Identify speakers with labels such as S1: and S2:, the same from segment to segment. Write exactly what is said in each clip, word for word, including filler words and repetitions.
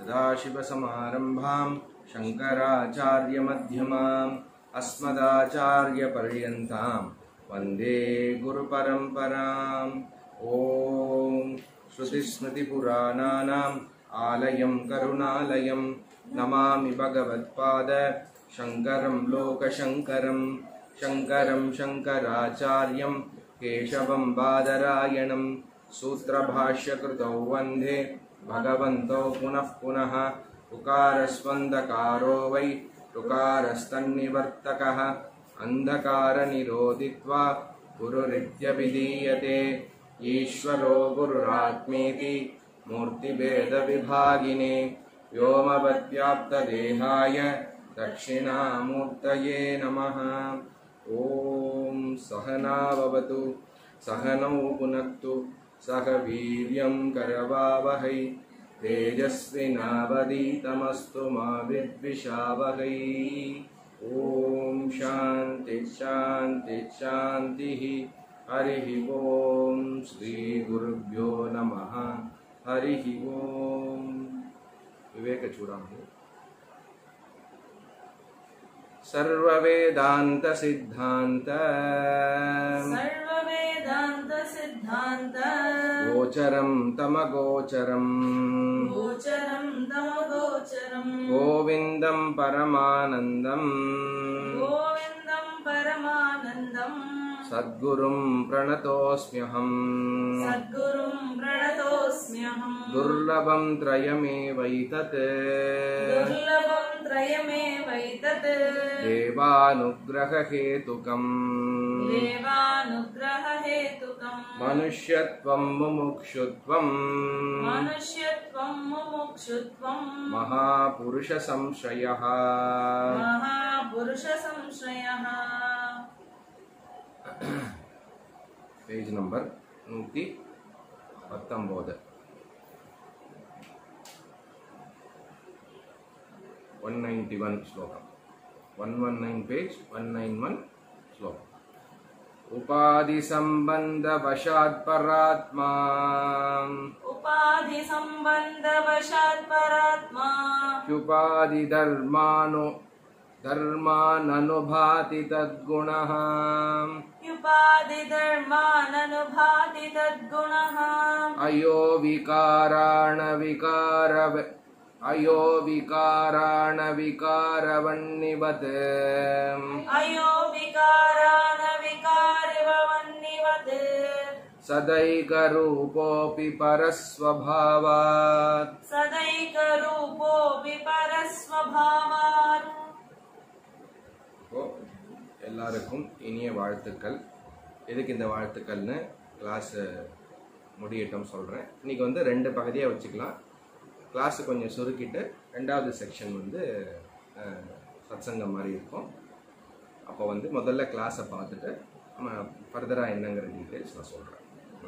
S1: सदाशिवसमारम्भां शङ्कराचार्यमध्यमाम् अस्मदाचार्यपर्यन्तां वन्दे गुरुपरम्पराम्। ॐ श्रुतिस्मृतिपुराणानाम् आलयं करुणालयं नमामि भगवत्पाद शङ्करं लोकशङ्करं शङ्करं शङ्कराचार्यं केशवं बादरायणं सूत्रभाष्यकृतौ वन्दे भगवन्तौ पुनः पुनः। उकारस्वन्दकारो वै ऋकारस्तन्निवर्तकः अन्धकारनिरोधित्वा गुरुरित्यभिधीयते। ईश्वरो गुरुरात्मेति मूर्तिभेदविभागिने व्योमवद्व्याप्तदेहाय दक्षिणामूर्तये नमः। ॐ सहना भवतु सहनौ पुनक्तु सह वीर्यं करवावहै तेजस्विनावधीतमस्तु मा विद्विषावहै। ॐ शान्ति शान्ति शान्तिः। हरिः ॐ श्री गुरुभ्यो नमः। हरिः ॐ। विवेक चूडामणि। सर्ववेदान्त सिद्धान्त
S2: सर्ववेदान्त सिद्धान्त
S1: गोचरं तमगोचरं
S2: गोचरं तमगोचरं
S1: गोविन्दं परमानन्दं
S2: गोविन्दं परमानन्दं
S1: सद्गुरुं प्रणतोऽस्म्यहम्
S2: सद्गुरुं प्रणतोऽस्म्यहम्।
S1: दुर्लभं त्रयमेवैतत्
S2: दुर्लभं त्रयमेवैतत्
S1: देवानुग्ररहेतुकम्
S2: देवानुग्ररहेतुकम्।
S1: मनुष्यत्वं मुमुक्षुत्वं
S2: मनुष्यत्वं मुमुक्षुत्वं
S1: महापुरुषसंश्रयः
S2: महापुरुषसंश्रयः।
S1: पेज नंबर नूറ്റി പത്തൊമ്പത് one ninety-one श्लोकम one nineteen page one ninety-one श्लोक। उपाधि संबंध वशात् परात्मा
S2: उपाधि संबंध वशात् परात्मा
S1: उपाधि धर्मानु धर्माननुभाति तद्गुणः
S2: उपाधि धर्माननुभाति तद्गुणः।
S1: अयो विकाराण विकार अयो विकाराण विकारवन्निवत्
S2: अयो विकारान विकारवन्निवत्
S1: सदैकरूपोऽपि परस्वभावात्
S2: सदैकरूपोऽपि परस्वभावात्।
S1: எல்லாருக்கும் இனிய வாழ்த்துக்கள். எதுக்கு இந்த வாழ்த்துக்கள்னு கிளாஸ் முடியட்டும் சொல்கிறேன். இன்றைக்கி வந்து ரெண்டு பகுதியாக வச்சுக்கலாம். கிளாஸு கொஞ்சம் சுருக்கிட்டு ரெண்டாவது செக்ஷன் வந்து சத்சங்கம் மாதிரி இருக்கும். அப்போ வந்து முதல்ல கிளாஸை பார்த்துட்டு நம்ம ஃபர்தராக என்னங்கிற டீட்டெயில்ஸ் நான் சொல்கிறேன்.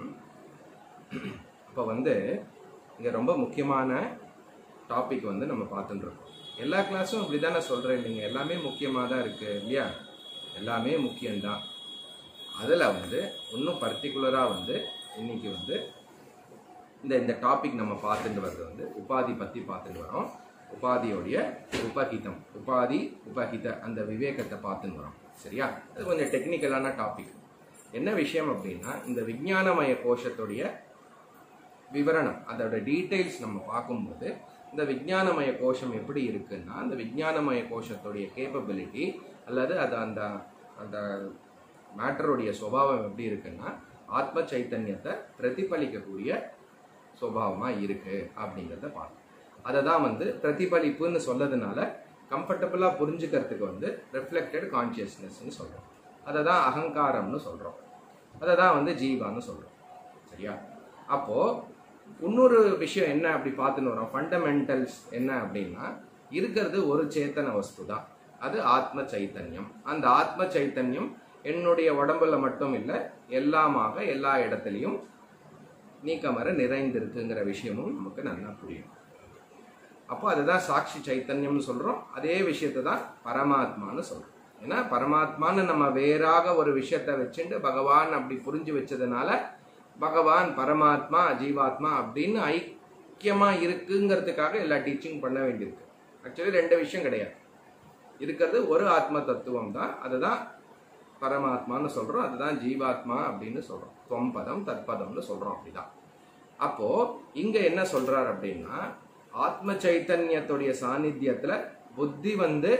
S1: அப்போ வந்து இங்கே ரொம்ப முக்கியமான டாபிக் வந்து நம்ம பார்த்துட்டுருக்கோம். எல்லா கிளாஸும் அப்படி தானே சொல்கிறேன் இல்லைங்க, எல்லாமே முக்கியமாக தான் இருக்குது இல்லையா, எல்லாமே முக்கியம்தான். அதில் வந்து இன்னும் பர்டிகுலராக வந்து இன்றைக்கி வந்து இந்த இந்த டாபிக் நம்ம பார்த்துட்டு வர்றது வந்து உபாதி பற்றி பார்த்துட்டு வரோம். உபாதியோடைய உபகிதம், உபாதி உபகித அந்த விவேகத்தை பார்த்துன்னு வரோம். சரியா? அது கொஞ்சம் டெக்னிக்கலான டாபிக். என்ன விஷயம் அப்படின்னா, இந்த விஞ்ஞானமய கோஷத்துடைய விவரணம், அதோட டீட்டெயில்ஸ் நம்ம பார்க்கும்போது இந்த விஞ்ஞானமய கோஷம் எப்படி இருக்குன்னா, அந்த விஞ்ஞானமய கோஷத்துடைய கேப்பபிலிட்டி அல்லது அது அந்த அந்த மேட்டருடைய சுபாவம் எப்படி இருக்குன்னா, ஆத்ம சைத்தன்யத்தை பிரதிபலிக்கக்கூடிய சுபாவமாக இருக்குது அப்படிங்கிறத பார்க்கணும். அதை தான் வந்து பிரதிபலிப்புன்னு சொல்லதுனால கம்ஃபர்டபுளாக புரிஞ்சுக்கிறதுக்கு வந்து ரெஃப்ளெக்டட் கான்ஷியஸ்னஸ்ன்னு சொல்கிறோம். அதை தான் அகங்காரம்னு சொல்கிறோம். அதை தான் வந்து ஜீவான்னு சொல்கிறோம். சரியா? அப்போது இன்னொரு விஷயம் என்ன அப்படி பார்த்துன்னு வரோம், ஃபண்டமெண்டல்ஸ் என்ன அப்படின்னா, இருக்கிறது ஒரு சேத்தன வஸ்து தான், அது ஆத்ம சைத்தன்யம். அந்த ஆத்ம சைத்தன்யம் என்னுடைய உடம்புல மட்டும் இல்லை, எல்லாமாக எல்லா இடத்துலையும் நீக்கமர நிறைந்திருக்குங்கிற விஷயமும் நமக்கு நல்லா புரியும். அப்போ அதுதான் சாட்சி சைத்தன்யம்னு சொல்கிறோம். அதே விஷயத்தை தான் பரமாத்மான்னு சொல்கிறோம். ஏன்னா பரமாத்மான்னு நம்ம வேறாக ஒரு விஷயத்தை வச்சுட்டு பகவான் அப்படி புரிஞ்சு வச்சதுனால பகவான் பரமாத்மா ஜீவாத்மா அப்படின்னு ஐ முக்கியமா இருக்குங்கிறதுக்காக எல்லா டீச்சிங் பண்ண வேண்டியிருக்கு. ஆக்சுவலி ரெண்டு விஷயம் கிடையாது, இருக்கிறது ஒரு ஆத்ம தத்துவம் தான், அதுதான் பரமாத்மான்னு சொல்றோம், அதுதான் ஜீவாத்மா அப்படின்னு சொல்றோம், தொம்பதம் தற்பதம்னு சொல்றோம். அப்படிதான். அப்போ இங்க என்ன சொல்றார் அப்படின்னா, ஆத்ம சைத்தன்யத்துடைய சாநித்தியத்துல புத்தி வந்து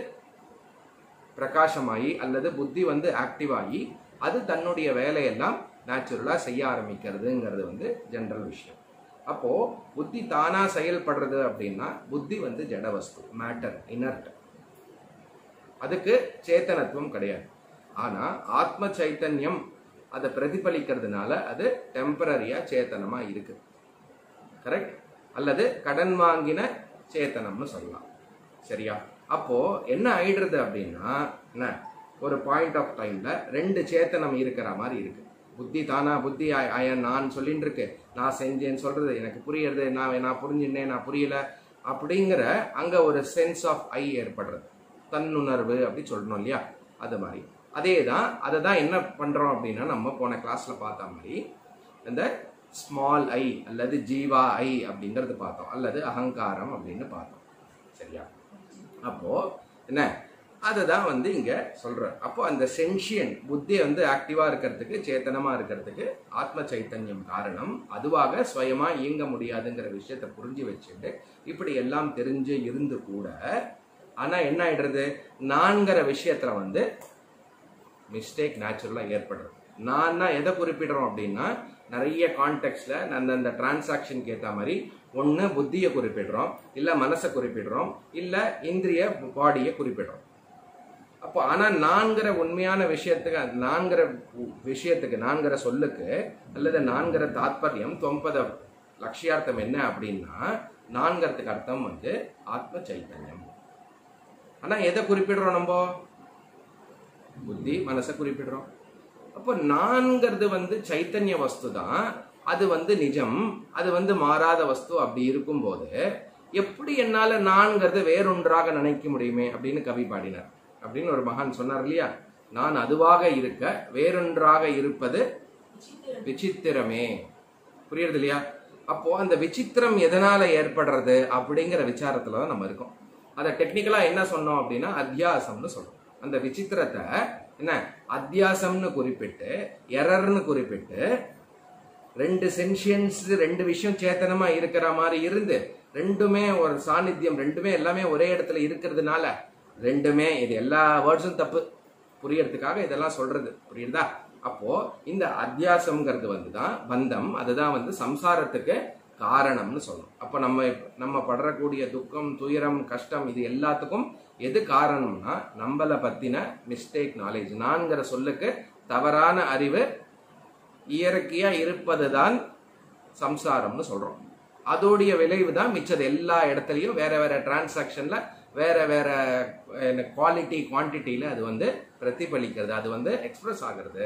S1: பிரகாசமாயி அல்லது புத்தி வந்து ஆக்டிவ் ஆகி அது தன்னுடைய வேலையெல்லாம் நேச்சுரலா செய்ய ஆரம்பிக்கிறதுங்கிறது வந்து ஜெனரல் விஷயம். அப்போ புத்தி தானா செயல்படுறது அப்படின்னா புத்தி வந்து ஜடவஸ்து, மேட்டர், இனர்ட், அதுக்கு சேத்தனத்துவம் கிடையாது. ஆனா ஆத்ம சைத்தன்யம் அதை பிரதிபலிக்கிறதுனால அது டெம்பரரியா சேத்தனமா இருக்கு. கரெக்ட்? அல்லது கடன் வாங்கின சேத்தனம்னு சொல்லலாம். சரியா? அப்போ என்ன ஆயிடுறது அப்படின்னா, என்ன ஒரு பாயிண்ட் ஆஃப் டைம்ல ரெண்டு சேத்தனம் இருக்கிற மாதிரி இருக்கு. புத்தி தானா புத்தி அயன் நான் சொல்லிட்டு இருக்கு, நான் செஞ்சேன்னு சொல்றது, எனக்கு புரியறது, நான் நான் புரிஞ்சுட்டேன், நான் புரியல அப்படிங்கிற அங்க ஒரு சென்ஸ் ஆஃப் ஐ ஏற்படுறது, தன்னுணர்வு அப்படி சொல்லணும் இல்லையா? அது மாதிரி அதே தான். அதை தான் என்ன பண்றோம் அப்படின்னா, நம்ம போன கிளாஸ்ல பார்த்த மாதிரி இந்த ஸ்மால் ஐ அல்லது ஜீவா ஐ அப்படிங்கிறது பார்த்தோம், அல்லது அகங்காரம் அப்படின்னு பார்த்தோம். சரியா? அப்போ என்ன அதுதான் வந்து இங்க சொல்ற. அப்போ அந்த சென்ஷியன் புத்தி வந்து ஆக்டிவா இருக்கிறதுக்கு, சேத்தனமா இருக்கிறதுக்கு ஆத்ம சைத்தன்யம் காரணம். அதுவாக சுயமா இயங்க முடியாதுங்கிற விஷயத்த புரிஞ்சு வச்சுட்டு இப்படி எல்லாம் தெரிஞ்சு இருந்து கூட ஆனா என்ன ஆயிடுறது, நான்கிற விஷயத்துல வந்து மிஸ்டேக் நேச்சுரலா ஏற்படுறது. நான் எதை குறிப்பிடுறோம் அப்படின்னா, நிறைய கான்டெக்ட்ல அந்த டிரான்சாக்ஷனுக்கு ஏற்ற மாதிரி ஒன்னு புத்தியை குறிப்பிடுறோம், இல்ல மனசை குறிப்பிடுறோம், இல்ல இந்திரிய பாடியை குறிப்பிடுறோம். அப்போ ஆனா நான்கிற உண்மையான விஷயத்துக்கு, நான்கிற விஷயத்துக்கு, நான்கிற சொல்லுக்கு அல்லது நான்கிற தாத்பரியம் தொம்பத லட்சியார்த்தம் என்ன அப்படின்னா, நான்கிறதுக்கு அர்த்தம் வந்து ஆத்ம சைத்தன்யம். ஆனா எதை குறிப்பிடுறோம், நம்ம புத்தி மனசை குறிப்பிடுறோம். அப்போ நான்கிறது வந்து சைத்தன்ய வஸ்து தான், அது வந்து நிஜம், அது வந்து மாறாத வஸ்து. அப்படி இருக்கும் போது எப்படி என்னால நான்கிறது வேறொன்றாக நினைக்க முடியுமே அப்படின்னு கவி பாடினார். அப்படின்னு ஒரு மகான் சொன்னார் இல்லையா, நான் அதுவாக இருக்க வேறொன்றாக இருப்பது விசித்திரமே. புரியுறது இல்லையா? அப்போ அந்த விசித்திரம் எதனால ஏற்படுறது அப்படிங்கிற விசாரத்துல தான் நம்ம இருக்கோம். அதை டெக்னிக்கலா என்ன சொன்னோம் அப்படின்னா அத்தியாசம்னு சொல்றோம். அந்த விசித்திரத்தை என்ன அத்தியாசம்னு குறிப்பிட்டு, எரர்னு குறிப்பிட்டு, ரெண்டு சென்ஷியன்ஸ், ரெண்டு விஷயம் சேத்தனமா இருக்கிற மாதிரி இருந்து ரெண்டுமே ஒரு சாநித்தியம், ரெண்டுமே எல்லாமே ஒரே இடத்துல இருக்கிறதுனால ரெண்டுமே, இது எல்லா வேர்ட்ஸும் தப்பு புரியறதுக்காக இதெல்லாம் சொல்றது. புரியுதா? அப்போ இந்த அத்தியாசம்ங்கிறது வந்துதான் பந்தம், அதுதான் வந்து சம்சாரத்துக்கு காரணம்னு சொல்லணும். அப்ப நம்ம நம்ம படறக்கூடிய துக்கம், துயரம், கஷ்டம், இது எல்லாத்துக்கும் எது காரணம்னா நம்மளை பத்தின மிஸ்டேக் நாலேஜ். நான்கிற சொல்லுக்கு தவறான அறிவு இயற்கையா இருப்பதுதான் சம்சாரம்னு சொல்றோம். அதோடைய விளைவு தான் மிச்சது எல்லா இடத்துலயும் வேற வேற டிரான்சாக்ஷன்ல வேற வேற குவாலிட்டி குவான்டிட்டியில அது வந்து பிரதிபலிக்கிறது, அது வந்து எக்ஸ்பிரஸ் ஆகிறது.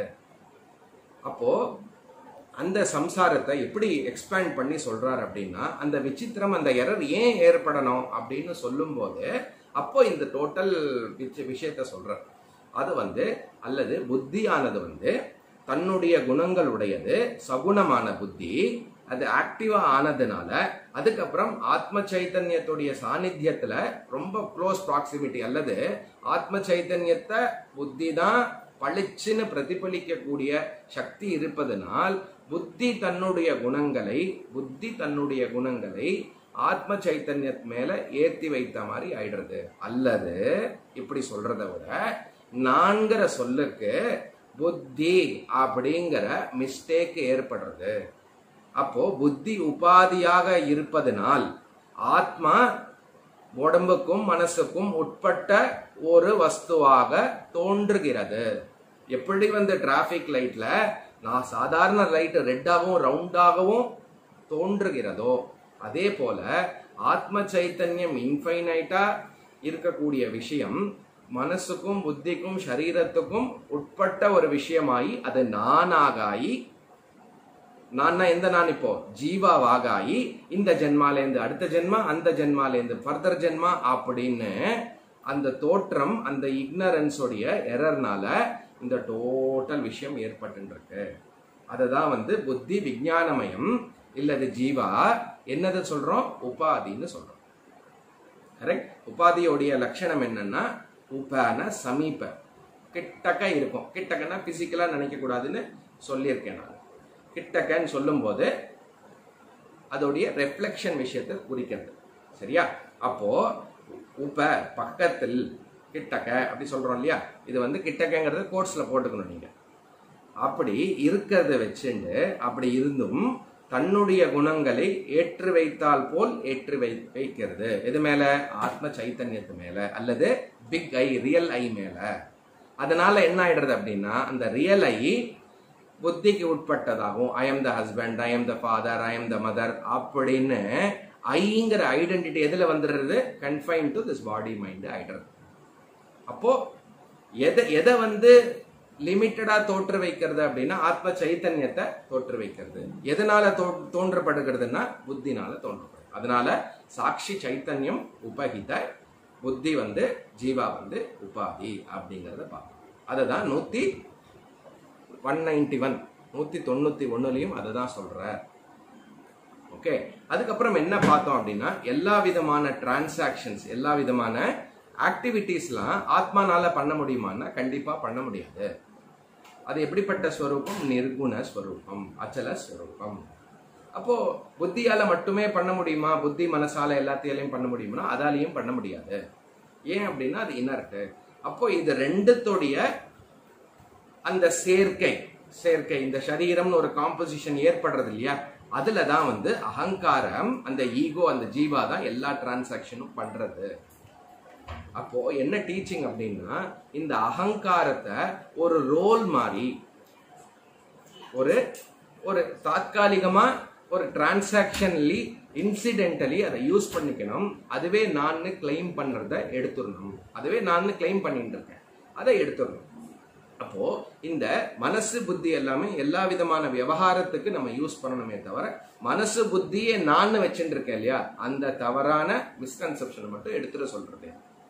S1: அப்போ அந்த சம்சாரத்தை எப்படி எக்ஸ்பேண்ட் பண்ணி சொல்றாரு அப்படின்னா, அந்த விசித்திரம், அந்த எரர் ஏன் ஏற்படணும் அப்படின்னு சொல்லும் போது அப்போ இந்த டோட்டல் விஷயத்த சொல்றார். அது வந்து அல்லது புத்தியானது வந்து தன்னுடைய குணங்கள் உடையது, சகுணமான புத்தி, அது ஆக்டிவா ஆனதுனால அதுக்கப்புறம் ஆத்ம சைத்தன்யத்துடைய சாநித்தியத்துல ரொம்ப க்ளோஸ் ப்ராக்சிமிட்டி, அல்லது ஆத்ம சைத்தன்யத்தை புத்தி தான் பளிச்சுன்னு பிரதிபலிக்கக்கூடிய சக்தி இருப்பதனால் புத்தி தன்னுடைய குணங்களை புத்தி தன்னுடைய குணங்களை ஆத்ம சைத்தன்ய மேல ஏத்தி வைத்த மாதிரி ஆயிடுறது. அல்லது இப்படி சொல்றத விட நான்கிற சொல்லுக்கு புத்தி அப்படிங்கிற மிஸ்டேக் ஏற்படுறது. அப்போ புத்தி உபாதியாக இருப்பதனால் ஆத்மா உடம்புக்கும் மனசுக்கும் உட்பட்ட ஒரு வஸ்துவாக தோன்றுகிறது. எப்படி வந்து டிராபிக் லைட்ல நான் சாதாரண லைட் ரெட்டாகவும் ரவுண்டாகவும் தோன்றுகிறதோ, அதே போல ஆத்ம சைத்தன்யம் இன்ஃபைனைட்டா இருக்கக்கூடிய விஷயம் மனசுக்கும் புத்திக்கும் சரீரத்துக்கும் உட்பட்ட ஒரு விஷயமாயி அது நானாகாயி, நான் எந்த நான் இப்போ ஜீவாவாகாயி இந்த ஜென்மாலேருந்து அடுத்த ஜென்மா, அந்த ஜென்மாலேருந்து ஃபர்தர் ஜென்மா அப்படின்னு அந்த தோற்றம், அந்த இக்னரன்ஸோடைய எரர்னால இந்த டோட்டல் விஷயம் ஏற்பட்டு இருக்கு. அதுதான் வந்து புத்தி விஞ்ஞானமயம், இல்லது ஜீவா என்னது சொல்றோம்? உபாதின்னு சொல்றோம். கரெக்ட்? உபாதியோடைய லட்சணம் என்னன்னா உபான சமீப, கிட்டக்க இருக்கும். கிட்டக்கன்னா பிசிக்கலா நினைக்க கூடாதுன்னு சொல்லியிருக்கேன் நான். கிட்டக்கன்னு சொல்லும் போது அதோடைய ரெஃப்ளெக்ஷன் விஷயத்தை குறிக்கிறது. சரியா? அப்போ உப பக்கத்தில், கிட்டக்க அப்படி சொல்றோம் இல்லையா? இது வந்து கிட்டக்கங்கிறது கோட்ஸ்ல போட்டுக்கணும் நீங்க. அப்படி இருக்கிறத வச்சுண்டு அப்படி இருந்தும் தன்னுடைய குணங்களை ஏற்று வைத்தால் போல் ஏற்று வை வைக்கிறது. எது மேல? ஆத்ம சைத்தன்யத்து மேல, அல்லது பிக் ஐ, ரியல் ஐ மேல. அதனால என்ன ஆயிடுறது அப்படின்னா அந்த ரியல் ஐ புத்திக்கு உட்பட்டதாகும். I am the husband, I am the father, I am the mother அப்படின்னு ஐங்கிற ஐடென்டிட்டி எதுல வந்துடுறது? Confine to this body mind ஆயிடுறது. அப்போ எதை எதை வந்து லிமிட்டடா தோற்று வைக்கிறது அப்படின்னா ஆத்ம சைத்தன்யத்தை தோற்று வைக்கிறது. எதனால தோன்றப்படுகிறதுனா புத்தினால தோன்றப்படுது. அதனால சாட்சி சைத்தன்யம் உபகித, புத்தி வந்து ஜீவா வந்து உபாதி அப்படிங்கறத பார்ப்போம். அததான் நூத்தி ஒன் நைன்டி ஒன் நூத்தி தொண்ணூத்தி ஒண்ணுலயும் அததான் சொல்ற. ஓகே, அதுக்கப்புறம் என்ன பார்த்தோம் அப்படின்னா எல்லா விதமான டிரான்சாக்சன்ஸ், எல்லா விதமான ஆக்டிவிட்டிஸ்லாம் ஆத்மானால பண்ண முடியுமான்னா கண்டிப்பா பண்ண முடியாது. அது எப்படிப்பட்ட ஸ்வரூபம்? நிர்குண ஸ்வரூபம், அச்சல ஸ்வரூபம். அப்போ புத்தியால மட்டுமே பண்ண முடியுமா? புத்தி மனசால எல்லாத்தையும் பண்ண முடியுமா? அதாலையும் பண்ண முடியாது. ஏன் அப்படின்னா அது இனர்ட். அப்போ இது ரெண்டுத்தோடைய அந்த சேர்க்கை சேர்க்கை இந்த சரீரம்னு ஒரு காம்போசிஷன் ஏற்படுறது இல்லையா? அதுலதான் வந்து அகங்காரம், அந்த ஈகோ, அந்த ஜீவா தான் எல்லா டிரான்சாக்சனும் பண்றது. அப்போ என்ன டீச்சிங் அப்படின்னா இந்த அகங்காரத்தை ஒரு ரோல் மாதிரி, ஒரு ஒரு தாத்காலிகமா ஒரு டிரான்சாக்சன்லி இன்சிடென்டலி அதை யூஸ் பண்ணிக்கணும். அதுவே நான் கிளைம் பண்றத எடுத்துடணும். அதுவே நான் கிளைம் பண்ணிட்டு இருக்கேன், அதை எடுத்துடணும். அப்போ இந்த மனசு புத்தி எல்லாமே எல்லா விதமான விவகாரத்துக்கு நம்ம யூஸ் பண்ணணுமே தவிர மனசு புத்தியே நான் வச்சுட்டு இருக்கேன் இல்லையா, அந்த தவறான மிஸ்கன்செப்ஷனை மட்டும் எடுத்துட சொல்றது.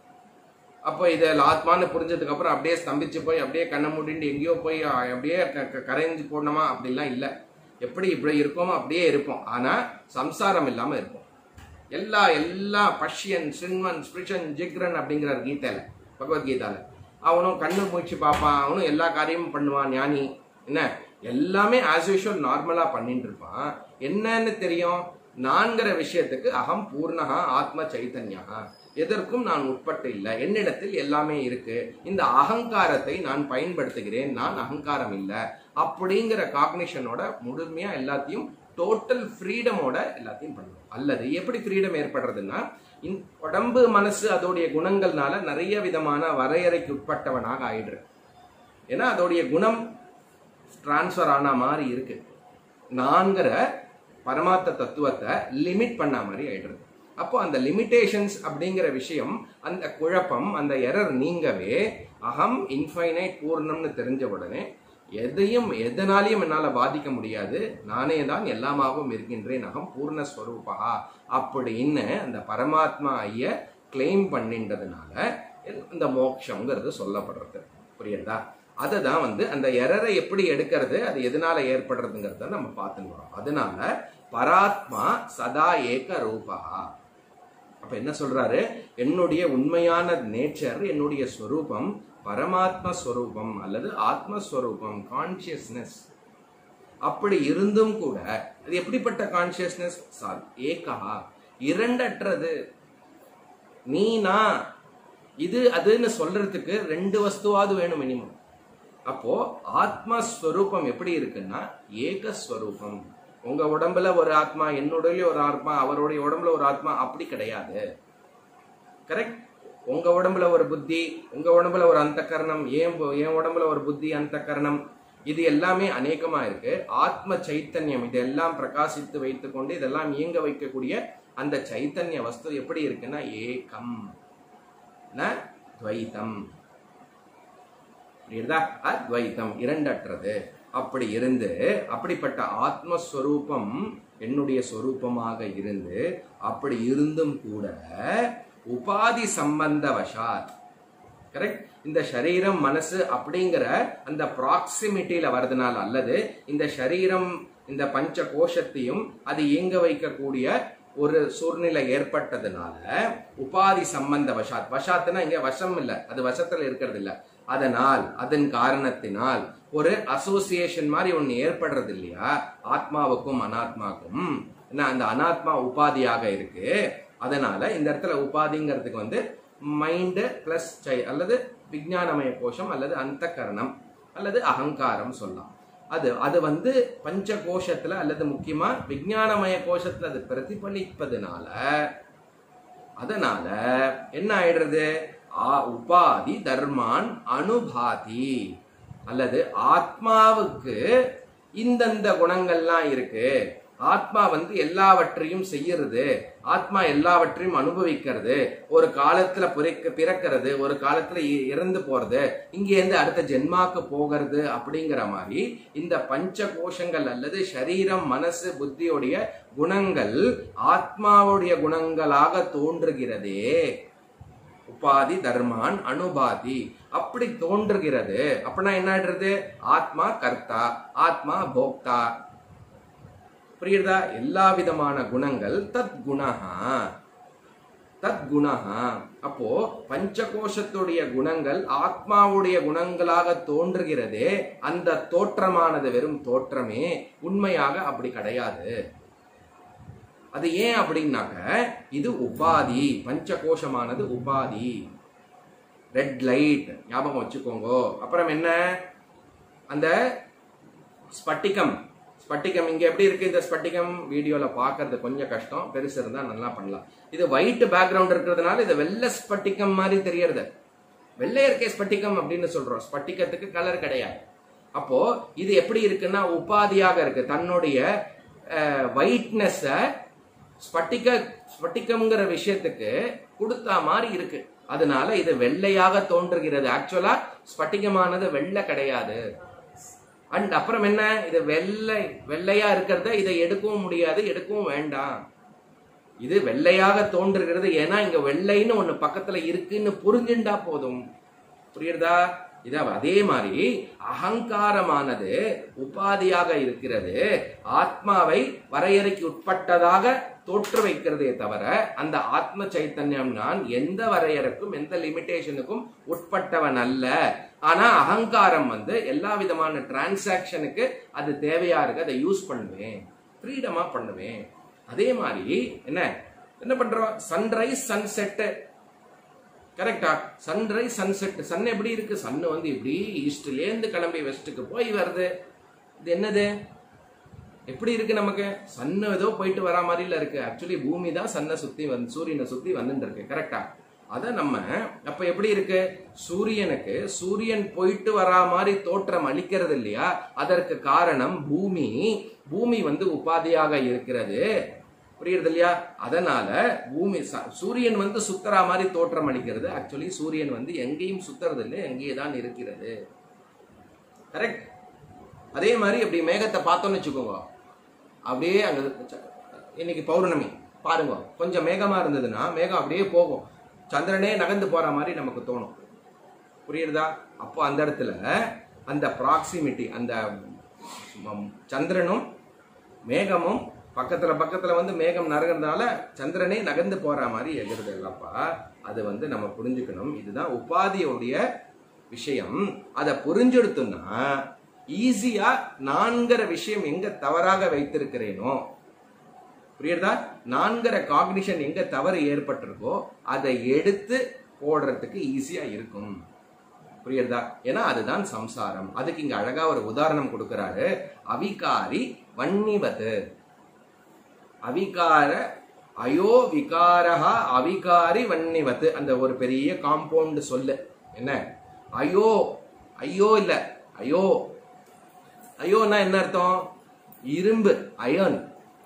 S1: அப்போ இதை ஆத்மான்னு புரிஞ்சதுக்கு அப்புறம் அப்படியே ஸ்தம்பிச்சு போய் அப்படியே கண்ணை மூடிட்டு எங்கேயோ போய் அப்படியே கரைஞ்சு போடணுமா அப்படிலாம் இல்லை. எப்படி இப்படி இருக்கோமோ அப்படியே இருப்போம். ஆனா சம்சாரம் இல்லாம இருப்போம். எல்லா எல்லா பஷ்யன் சின்வன் ஸ்பிரிஷன் ஜிக்ரன் அப்படிங்கிறார் கீதையில, பகவத்கீதால. அவனும் கண்ணு மூச்சு பார்ப்பான், அவனும் எல்லா காரியமும் பண்ணுவான் ஞானி. என்ன எல்லாமே ஆஸ் யூஷுவல் நார்மலா பண்ணிட்டு இருப்பான். என்னன்னு தெரியும்? நான்கிற விஷயத்துக்கு அகம் பூர்ணகா ஆத்ம சைத்தன்யா, எதற்கும் நான் உட்பட்டு இல்லை, என்னிடத்தில் எல்லாமே இருக்கு, இந்த அகங்காரத்தை நான் பயன்படுத்துகிறேன், நான் அகங்காரம் இல்லை அப்படிங்கிற காக்னிஷனோட முழுமையா எல்லாத்தையும் டோட்டல் ஃப்ரீடமோட எல்லாத்தையும் பண்ணுவோம். அல்லது எப்படி ஃப்ரீடம் ஏற்படுறதுன்னா உடம்பு மனசு அதோடைய குணங்கள்னால நிறைய விதமான வரையறைக்கு உட்பட்டவனாக ஆயிடுற. ஏன்னா அதோடைய குணம் டிரான்ஸ்பர் ஆன மாதிரி இருக்கு. நான்கிற பரமார்த்த தத்துவத்தை லிமிட் பண்ண மாதிரி ஆயிடுறது. அப்போ அந்த லிமிடேஷன்ஸ் அப்படிங்கிற விஷயம், அந்த குழப்பம், அந்த எரர் நீங்கவே அகம் இன்ஃபைனைட் பூர்ணம்னு தெரிஞ்ச உடனே எதையும் எதனாலையும் என்னால பாதிக்க முடியாது, நானே தான் எல்லாமாகவும் இருக்கின்றேன், அகம் பூர்ணஸ்வரூபா அப்படின்னு அந்த பரமாத்மா ஐய கிளைம் பண்ணின்றதுனால இந்த மோட்சம்ங்கிறது சொல்லப்படுறது. புரியுதா? அதை தான் வந்து அந்த எரரை எப்படி எடுக்கிறது, அது எதனால ஏற்படுறதுங்கிறத நம்ம பார்த்துன்னு வரோம். அதனால பராத்மா சதா ஏக ரூபா. அப்ப என்ன சொல்றாரு? என்னுடைய உண்மையான நேச்சர், என்னுடைய ஸ்வரூபம் பரமாத்ம ஸ்வரூபம் அல்லது ஆத்மஸ்வரூபம், கான்சியஸ்னஸ். அப்படி இருந்தும் கூட அது எப்படிப்பட்ட கான்சியஸ்னஸ்? ஏகா, இரண்டற்றது. நீனா இது அதுன்னு சொல்றதுக்கு ரெண்டு வஸ்துவாது வேணும் மினிமம். அப்போ ஆத்மஸ்வரூபம் எப்படி இருக்குன்னா ஏகஸ்வரூபம். உங்க உடம்புல ஒரு ஆத்மா, என்னுடைய ஒரு ஆத்மா, அவருடைய உடம்புல ஒரு ஆத்மா, அப்படி கிடையாது. கரெக்ட்? உங்க உடம்புல ஒரு புத்தி, உங்க உடம்புல ஒரு அந்த கரணம், ஏன் என் உடம்புல ஒரு புத்தி அந்த கரணம், இது எல்லாமே அநேகமா இருக்கு. ஆத்ம சைத்தன்யம் இதெல்லாம் பிரகாசித்து வைத்துக் கொண்டு இதெல்லாம் இயங்க வைக்கக்கூடிய அந்த சைத்தன்ய வஸ்து எப்படி இருக்குன்னா ஏகம் ந துவைதம். அத்வைத்தம், இரண்டற்றது. அப்படி இருந்து அப்படிப்பட்ட ஆத்மஸ்வரூபம் என்னுடைய ஸ்வரூபமாக இருந்து, அப்படி இருந்தும் கூட உபாதி சம்பந்த வசாத், கரெக்ட், இந்த சரீரம் மனசு அப்படிங்கிற அந்த ப்ராக்சிமிட்டியில வருதுனால, அல்லது இந்த சரீரம் இந்த பஞ்ச கோஷத்தையும் அது இயங்க வைக்கக்கூடிய ஒரு சூழ்நிலை ஏற்பட்டதுனால உபாதி சம்பந்த வசாத், வசாத்துனா இங்க வசம் இல்ல, அது வசத்துல இருக்கிறது இல்ல, அதனால் அதன் காரணத்தினால் ஒரு அசோசியேஷன் மாதிரி ஒண்ணு ஏற்படுறது இல்லையா ஆத்மாவுக்கும் அனாத்மாவுக்கும். என்ன அந்த அனாத்மா உபாதியாக இருக்கு, அதனால இந்த இடத்துல உபாதிங்கிறதுக்கு வந்து மைண்ட் பிளஸ் அல்லது விஞ்ஞானமய கோஷம் அல்லது அந்த கரணம் அல்லது அகங்காரம் சொல்லலாம். அது அது வந்து பஞ்ச கோஷத்துல அல்லது முக்கியமா விஞ்ஞானமய கோஷத்துல அது பிரதிபலிப்பதுனால அதனால என்ன ஆயிடுறது, உபாதி தர்மான் அனுபாதி, அல்லது ஆத்மாவுக்கு இந்தந்த குணங்கள்லாம் இருக்கு, ஆத்மா வந்து எல்லாவற்றையும் செய்யறது, ஆத்மா எல்லாவற்றையும் அனுபவிக்கிறது, ஒரு காலத்துல பிறக்கிறது, ஒரு காலத்துல இறந்து போறது, இங்க இருந்து அடுத்த ஜென்மாக்கு போகிறது அப்படிங்கிற மாதிரி இந்த பஞ்ச கோஷங்கள் அல்லது சரீரம் மனசு புத்தியோடைய குணங்கள் ஆத்மாவுடைய குணங்களாக தோன்றுகிறதே. உபாதி தர்மான் அனுபாதி அப்படி தோன்றுகிறது. அப்படின்னா என்ன ஆயிடுறது, ஆத்மா கர்த்தா ஆத்மா போக்தா. புரியுதா? எல்லா விதமான குணங்கள் தத் குணஹா தத் குணஹா. அப்போ பஞ்சகோஷத்துடைய குணங்கள் ஆத்மாவுடைய குணங்களாக தோன்றுகிறதே, அந்த தோற்றமானது வெறும் தோற்றமே, உண்மையாக அப்படி கிடையாது. அது ஏன் அப்படின்னாக்க இது உபாதி, பஞ்சகோஷமானது உபாதி. ரெட் லைட் ஞாபகம் வச்சுக்கோங்க. அப்புறம் என்ன, அந்த ஸ்பட்டிகம், ஸ்பட்டிகம் இங்க எப்படி இருக்கு, இந்த ஸ்பட்டிகம் வீடியோல பாக்குறது கொஞ்சம் கஷ்டம், பெருசு இருந்தா நல்லா பண்ணலாம். இது ஒயிட் பேக்ரவுண்ட் இருக்கிறதுனால இது வெள்ளை ஸ்பட்டிகம் மாதிரி தெரியறது. வெள்ளை இருக்கே ஸ்பட்டிகம் அப்படின்னு சொல்றோம், ஸ்பட்டிகத்துக்கு கலர் கிடையாது. அப்போ இது எப்படி இருக்குன்னா உபாதியாக இருக்கு, தன்னுடைய ஒயிட்னஸ் ஸ்பட்டிக ஸ்பட்டிகம்ங்கிற விஷயத்துக்கு கொடுத்த மாதிரி இருக்கு, அதனால இது வெள்ளையாக தோன்றுகிறது. ஆக்சுவலா ஸ்பட்டிகமானது வெள்ளை கிடையாது. அண்ட் அப்புறம் என்ன, இது வெள்ளை வெள்ளையா இருக்கிறத இதை எடுக்கவும் முடியாது, எடுக்கவும் வேண்டாம். இது வெள்ளையாக தோன்றுகிறது, ஏன்னா இங்க வெள்ளைன்னு ஒண்ணு பக்கத்துல இருக்குன்னு புரிஞ்சுண்டா போதும். புரியுறதா? இது அதே மாதிரி அகங்காரமானது உபாதியாக இருக்கிறது, ஆத்மாவை வரையறைக்கு உட்பட்டதாக தோற்று வைக்கிறதே தவிர அந்த ஆத்ம சைத்தன்யம் நான் எந்த வரையறைக்கும் எந்த லிமிடேஷனுக்கும் உட்பட்டவன் அல்ல. ஆனா அகங்காரம் வந்து எல்லா விதமான டிரான்சாக்சனுக்கு அது தேவையா இருக்கு, அதை யூஸ் பண்ணுவேன், ஃப்ரீடமா பண்ணுவேன். அதே மாதிரி என்ன என்ன பண்றோம், சன்ரைஸ் சன்செட், கரெக்டா? சன்ரைஸ் சன்செட், சன் எப்படி இருக்கு, சன் வந்து இப்படி ஈஸ்ட்ல இருந்து கிளம்பி வெஸ்ட்டுக்கு போய் வருது. இது என்னது, எப்படி இருக்கு நமக்கு, சன்னு ஏதோ போயிட்டு வரா மாதிரில இருக்கு. ஆக்சுவலி பூமி தான் சன்னை சுத்தி வந்து சூரியனை சுத்தி வந்துட்டு இருக்கு, கரெக்டா? அத நம்ம அப்ப எப்படி இருக்கு, சூரியனுக்கு சூரியன் போயிட்டு வரா மாதிரி தோற்றம் அளிக்கிறது இல்லையா, அதற்கு காரணம் பூமி. பூமி வந்து உபாதியாக இருக்கிறது, புரியுறது இல்லையா? அதனால பூமி சூரியன் வந்து சுத்தரா மாதிரி தோற்றம் அளிக்கிறது. ஆக்சுவலி சூரியன் வந்து எங்கேயும் சுத்துறது இல்லை, எங்கேயே தான் இருக்கிறது, கரெக்ட்? அதே மாதிரி அப்படி மேகத்தை பார்த்தோம்னு வச்சுக்கோங்க, அப்படியே அங்க இன்னைக்கு பௌர்ணமி பாருங்க, கொஞ்சம் மேகமா இருந்ததுன்னா மேகம் அப்படியே போகும், சந்திரனே நகர்ந்து போற மாதிரி நமக்கு தோணும். புரியுறதா? அப்போ அந்த இடத்துல அந்த ப்ராக்சிமிட்டி, அந்த சந்திரனும் மேகமும் பக்கத்துல பக்கத்துல வந்து மேகம் நகர்றதுனால சந்திரனே நகர்ந்து போற மாதிரி எகிறது இல்லப்பா. அது வந்து நம்ம புரிஞ்சுக்கணும். இதுதான் உபாதியோடைய விஷயம். அதை புரிஞ்செடுத்தோம்னா ஈஸியா நான்கிற விஷயம் எங்க தவறாக வைத்திருக்கிறேனோ, புரியுறதா? நான்கிற காக்னிஷன் எங்க தவறு ஏற்பட்டிருக்கோ அதை எடுத்து போடுறதுக்கு ஈஸியா இருக்கும். புரியுறதா? ஏன்னா அதுதான் சம்சாரம். அதுக்கு இங்க அழகா ஒரு உதாரணம் கொடுக்கிறாரு. அவிகாரி வன்னிவது, அவிகார அயோ விகாரஹா அவிகாரி வன்னிவத்து, அந்த ஒரு பெரிய காம்பவுண்ட் சொல்லு. என்ன அயோ, ஐயோ இல்ல அயோ, அயோன்னா என்ன அர்த்தம், இரும்பு, அயன்.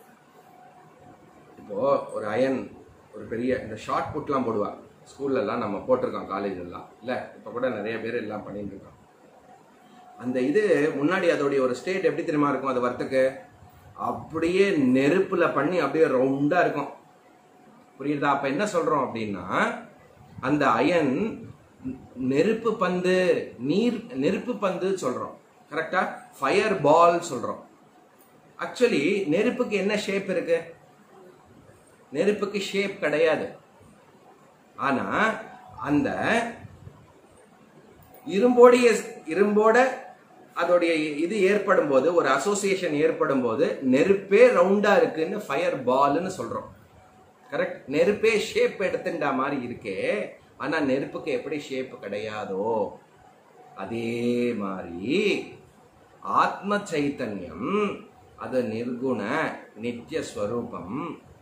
S1: இப்போ ஒரு அயன், ஒரு பெரிய இந்த ஷார்ட் புட்லாம் போடுவா ஸ்கூல்ல எல்லாம், நம்ம போட்டிருக்கோம் காலேஜ் எல்லாம் இல்ல, இப்ப கூட நிறைய பேர் எல்லாம் பண்ணிட்டு இருக்கோம். அந்த இது முன்னாடி அதோடைய ஒரு ஸ்டேட் எப்படி தெரியுமா இருக்கும், அது வரத்துக்கு அப்படியே நெருப்புல பண்ணி அப்படியே ரவுண்டா இருக்கும். புரியுதா? அப்ப என்ன சொல்றோம் அப்படின்னா, அந்த அயன் நெருப்பு பந்து, நீர் நெருப்பு பந்து சொல்றோம், கரெக்டா? ஃபயர் பால் சொல்றோம். ஆக்சுவலி நெருப்புக்கு என்ன ஷேப் இருக்கு? நெருப்புக்கு ஷேப் கிடையாது. ஆனா அந்த இரும்போடைய இரும்போட அதோடைய இது ஏற்படும் போது, ஒரு அசோசியேஷன் ஏற்படும் போது நெருப்பே ரவுண்டா இருக்குன்னு ஃபயர் பால்னு சொல்றோம். கரெக்ட்? நெருப்பே ஷேப் எடுத்துட்டா மாதிரி இருக்கே, ஆனா நெருப்புக்கு எப்படி ஷேப் கிடையாதோ அதே மாதிரி ஆத்ம சைத்தன்யம் அது நிர்குண நித்திய ஸ்வரூபம்,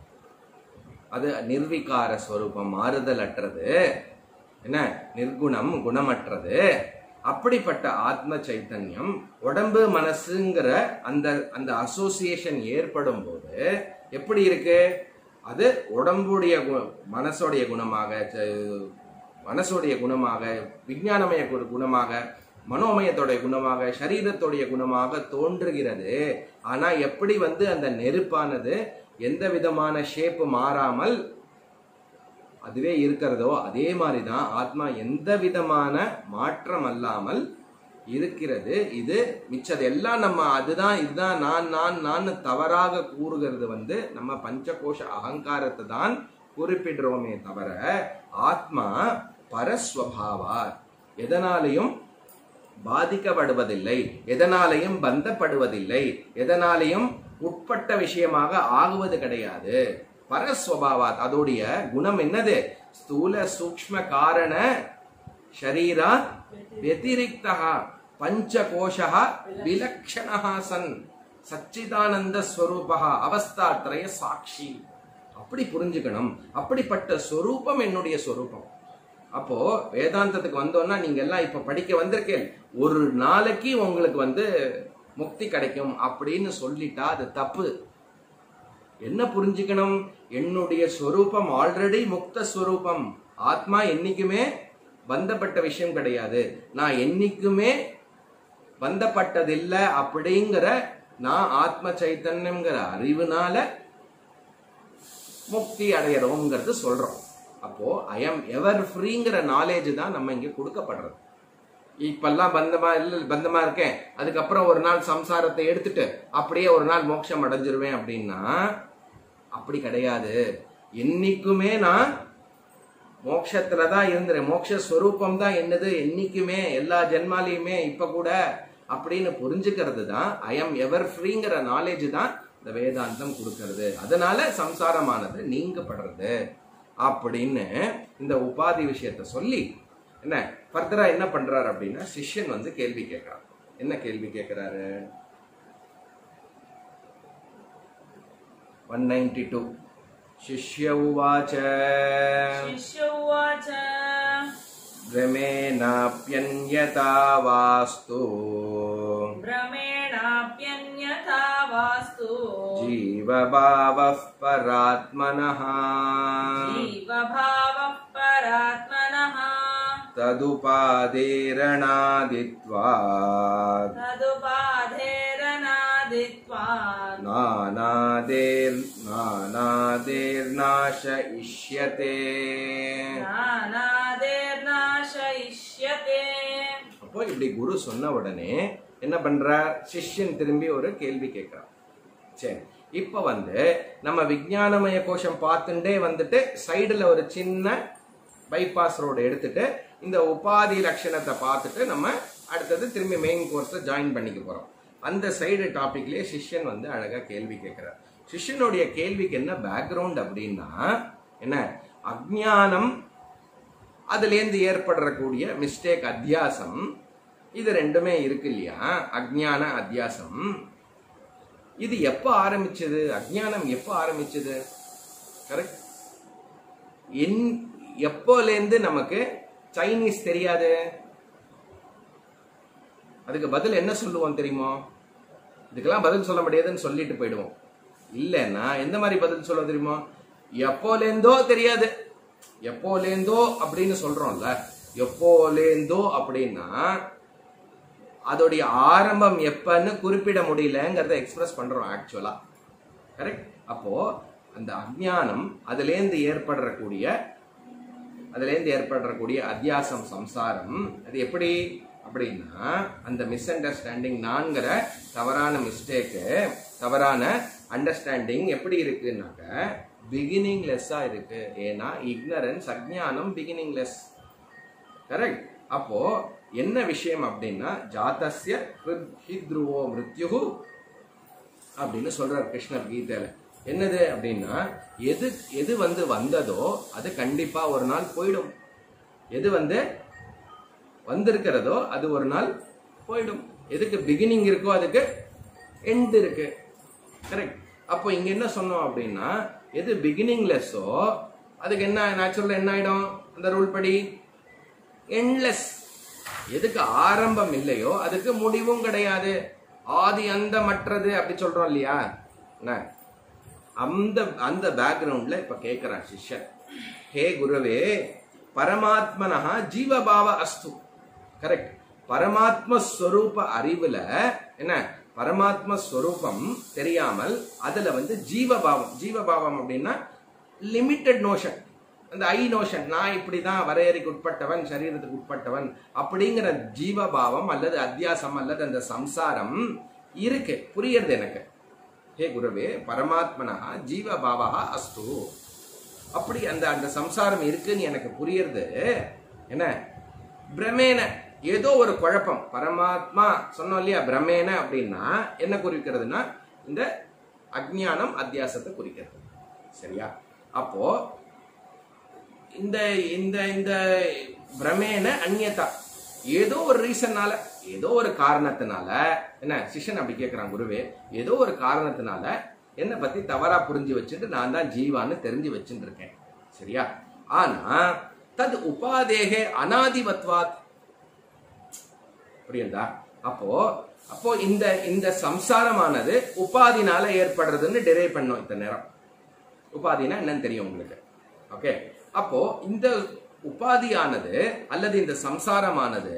S1: அது நிர்விகார ஸ்வரூபம், மாறுதல் அற்றது, என்ன நிர்குணம் குணமற்றது. அப்படிப்பட்ட ஆத்ம சைத்தன்யம் உடம்பு மனசுங்கிற அந்த அந்த அசோசியேஷன் ஏற்படும் போது எப்படி இருக்கு? அது உடம்புடைய மனசோடைய குணமாக, மனசோடைய குணமாக, விஞ்ஞானமய குணமாக, மனோமயத்தோடைய குணமாக, சரீரத்தோடைய குணமாக தோன்றுகிறது. ஆனா எப்படி வந்து அந்த நெருப்பானது எந்த விதமான ஷேப் மாறாமல் அதுவே இருக்கிறதோ அதே மாதிரிதான் ஆத்மா எந்த விதமான மாற்றம் அல்லாமல் இருக்கிறது. இது மிச்சது எல்லாம் நம்ம அதுதான் இதுதான் நான் நான் நான் தவறாக கூறுகிறது வந்து நம்ம பஞ்சகோஷ அகங்காரத்தை தான் குறிப்பிடுறோமே தவிர ஆத்மா பரஸ்வபாவா, எதனாலையும் பாதிக்கப்படுவதில்லை, எதனாலையும் பந்தப்படுவதில்லை, எதனாலையும் உட்பட்ட விஷயமாக ஆகுவது கிடையாது. பரஸ்வபாவாத், அதோடைய குணம் என்னது? ஸ்தூல சூக்ஷ்ம காரண ஷரீரா வதிரிக்தா பஞ்சகோஷः விலக்ஷணः சன் சச்சிதானந்த ஸ்வரூபः அவஸ்தாத்ரய சாட்சி. அப்படி புரிஞ்சுக்கணும். அப்படிப்பட்ட ஸ்வரூபம் என்னுடைய ஸ்வரூபம். அப்போ வேதாந்தத்துக்கு வந்தோம்னா நீங்க எல்லாம் இப்ப படிக்க வந்திருக்கேன், ஒரு நாளைக்கு உங்களுக்கு வந்து முக்தி கிடைக்கும் அப்படின்னு சொல்லிட்டா அது தப்பு. என்ன புரிஞ்சுக்கணும்? என்னுடைய ஸ்வரூபம் ஆல்ரெடி முக்த ஸ்வரூபம். ஆத்மா என்னைக்குமே பந்தப்பட்ட விஷயம் கிடையாது. நான் என்னைக்குமே பந்தப்பட்டதில்லை அப்படிங்கிற நான் ஆத்ம சைத்தன்யம்ங்கிற அறிவுனால முக்தி அடையறோம்ங்கிறது சொல்றோம். அப்போ ஐ எம் எவர் ஃப்ரீங்கிற நாலேஜ் தான் நம்ம இங்க கொடுக்கப்படுறது. இப்பெல்லாம் பந்தமா இல்ல பந்தமா இருக்கேன், அதுக்கப்புறம் ஒரு நாள் சம்சாரத்தை எடுத்துட்டு அப்படியே ஒரு நாள் மோட்சம் அடைஞ்சிருவேன் அப்படின்னா அப்படி கிடையாது. என்னைக்குமே நான் மோட்சத்துலதான் இருந்துறேன், மோட்ச ஸ்வரூபம் தான் என்னது என்னைக்குமே எல்லா ஜென்மாலையுமே இப்ப கூட அப்படின்னு புரிஞ்சுக்கிறது தான் ஐ எம் எவர் ஃப்ரீங்கிற நாலேஜ் தான் இந்த வேதாந்தம் கொடுக்கறது. அதனால சம்சாரமானது நீங்கப்படுறது அப்படின்னு இந்த உபாதி விஷயத்த சொல்லி என்ன ஃபர்தரா என்ன பண்றாரு அப்படின்னா சிஷ்யன் வந்து கேள்வி கேட்கிறார். என்ன கேள்வி கேட்கிறாரு? one ninety-two शिष्य उवाच
S2: शिष्य उवाच
S1: भ्रमेणाप्यन्यथा वास्तु
S2: भ्रमेणाप्यन्यथा वास्तु
S1: जीवभावः परात्मनः
S2: जीवभावः परात्मनः
S1: तदुपादेरणादित्वात्
S2: तदुपादेरणादित्वात्
S1: नानादेर् नानादेर्नाशयिष्यते.
S2: नानादेर्नाशयिष्यते.
S1: அப்போ இப்படி குரு சொன்ன உடனே என்ன பண்றார்? சிஷ்யன் திரும்பி ஒரு கேள்வி கேட்கிறார். சரி, இப்ப வந்து நம்ம விஞ்ஞானமய கோஷம் பார்த்துட்டே வந்துட்டு சைடுல ஒரு சின்ன பைபாஸ் ரோடு எடுத்துட்டு இந்த உபாதி லட்சணத்தை பார்த்துட்டு நம்ம அடுத்தது திரும்பி மெயின் கோர்ஸை ஜாயின் பண்ணிக்க போறோம். அந்த சைடு டாபிக்லயே சிஷ்யன் வந்து அழகா கேள்வி கேட்கிறார். சிஷ்யனுடைய கேள்விக்கு என்ன பேக்ரவுண்ட் அப்படின்னா என்ன, அஜ்ஞானம் அதுலேருந்து ஏற்படக்கூடிய மிஸ்டேக் அத்தியாசம், இது ரெண்டுமே இருக்கு இல்லையா? அஜ்ஞான அத்தியாசம் இது எப்ப ஆரம்பிச்சது? அஜ்ஞானம் எப்ப ஆரம்பிச்சது? கரெக்ட். என் எப்போலேருந்து நமக்கு சைனீஸ் தெரியாது? அதுக்கு பதில் என்ன சொல்லுவோம் தெரியுமோ? இதுக்கெல்லாம் பதில் சொல்ல முடியாதுன்னு சொல்லிட்டு போயிடுவோம். இல்லைன்னா எந்த மாதிரி பதில் சொல்ல தெரியுமோ? எப்போலேருந்தோ தெரியாது. எப்போலேருந்தோ அப்படின்னு சொல்றோம்ல, எப்போலேருந்தோ அப்படின்னா அதோடைய ஆரம்பம் எப்பன்னு குறிப்பிட முடியலங்கிறத எக்ஸ்பிரஸ் பண்றோம் ஆக்சுவலா. கரெக்ட். அப்போ அந்த அஜ்ஞானம் அதுலேருந்து ஏற்படக்கூடிய அதுலேருந்து ஏற்படக்கூடிய அத்தியாசம் சம்சாரம், அது எப்படி அப்படின்னா அந்த மிஸ் அண்டர்ஸ்டாண்டிங் நான்கிற தவறான மிஸ்டேக்கு, தவறான அண்டர்ஸ்டாண்டிங் எப்படி இருக்குன்னாக்க பிகினிங்லெஸ்ஸா இருக்கு. ஏன்னா இக்னரன்ஸ், அஜ்ஞானம் பிகினிங்லெஸ். கரெக்ட். அப்போ என்ன விஷயம் அப்படின்னா ஜாதஸ்ய ஹித்ருவோ மிருத்யு அப்படின்னு சொல்றார் கிருஷ்ணர் கீதையில. என்னது அப்படின்னா எது எது வந்து வந்ததோ அது கண்டிப்பா ஒரு நாள் போயிடும். எது வந்து வந்திருக்கிறதோ அது ஒரு நாள் போயிடும். எதுக்கு பிகினிங் இருக்கோ அதுக்கு எண்ட் இருக்கு. கரெக்ட். அப்போ இங்க என்ன சொன்னோம் அப்படின்னா எது பிகினிங்லெஸ்ஸோ அதுக்கு என்ன நேச்சுரல் என்ன ஆயிடும் அந்த ரூல் படி எண்ட்லெஸ். எதுக்கு ஆரம்பம் இல்லையோ அதுக்கு முடிவும் கிடையாது. ஆதி அந்த மற்றது அப்படி சொல்றோம் இல்லையா? அந்த அந்த பேக்ரவுண்ட்ல இப்ப கேட்கிறான் சிஷ்யன், ஹே குருவே பரமாத்மனஹா ஜீவபாவ அஸ்து. கரெக்ட். பரமாத்ம ஸ்வரூப அறிவுல என்ன பரமாத்ம ஸ்வரூபம் தெரியாமல் அதுல வந்து ஜீவபாவம், ஜீவபாவம் அப்படின்னா லிமிட்டட் நோஷன், அந்த ஐ நோஷன், நான் இப்படிதான் வரையறைக்கு உட்பட்டவன், சரீரத்துக்கு உட்பட்டவன் அப்படிங்கிற ஜீவபாவம் அல்லது அத்தியாசம் அல்லது அந்த சம்சாரம் இருக்கு. புரியுறது எனக்கு. ஹே குருவே பரமாத்மனா ஜீவபாவா அஸ்து. அப்படி அந்த அந்த சம்சாரம் இருக்குன்னு எனக்கு புரியுறது. என்ன பிரமேன ஏதோ ஒரு குழப்பம். பரமாத்மா சொன்னோம் இல்லையா? பிரமேன அப்படின்னா என்ன குறிக்கிறதுனா இந்த அஜ்ஞானம் அத்தியாசத்தை குறிக்கிறது. சரியா? அப்போ இந்த இந்த இந்த பிரமேன அந்நியதா ஏதோ ஒரு ரீசன்னால, ஏதோ ஒரு காரணத்தினால என்ன சிஷ்யன் அப்படி கேட்கிறான், குருவே ஏதோ ஒரு காரணத்தினால என்ன பத்தி தவறா புரிஞ்சு வச்சுட்டு நான் தான் ஜீவான்னு தெரிஞ்சு வச்சுட்டு இருக்கேன். சரியா? ஆனா தது உபாதேகே அநாதிவத்வாத். புரியுதா? அப்போ அப்போ இந்த இந்த சம்சாரமானது உபாதினால ஏற்படுறதுன்னு டிரைவ் பண்ணோம் இத்தனை நேரம். உபாதினா என்னன்னு தெரியும் உங்களுக்கு. ஓகே. அப்போ இந்த உபாதியானது அல்லது இந்த சம்சாரமானது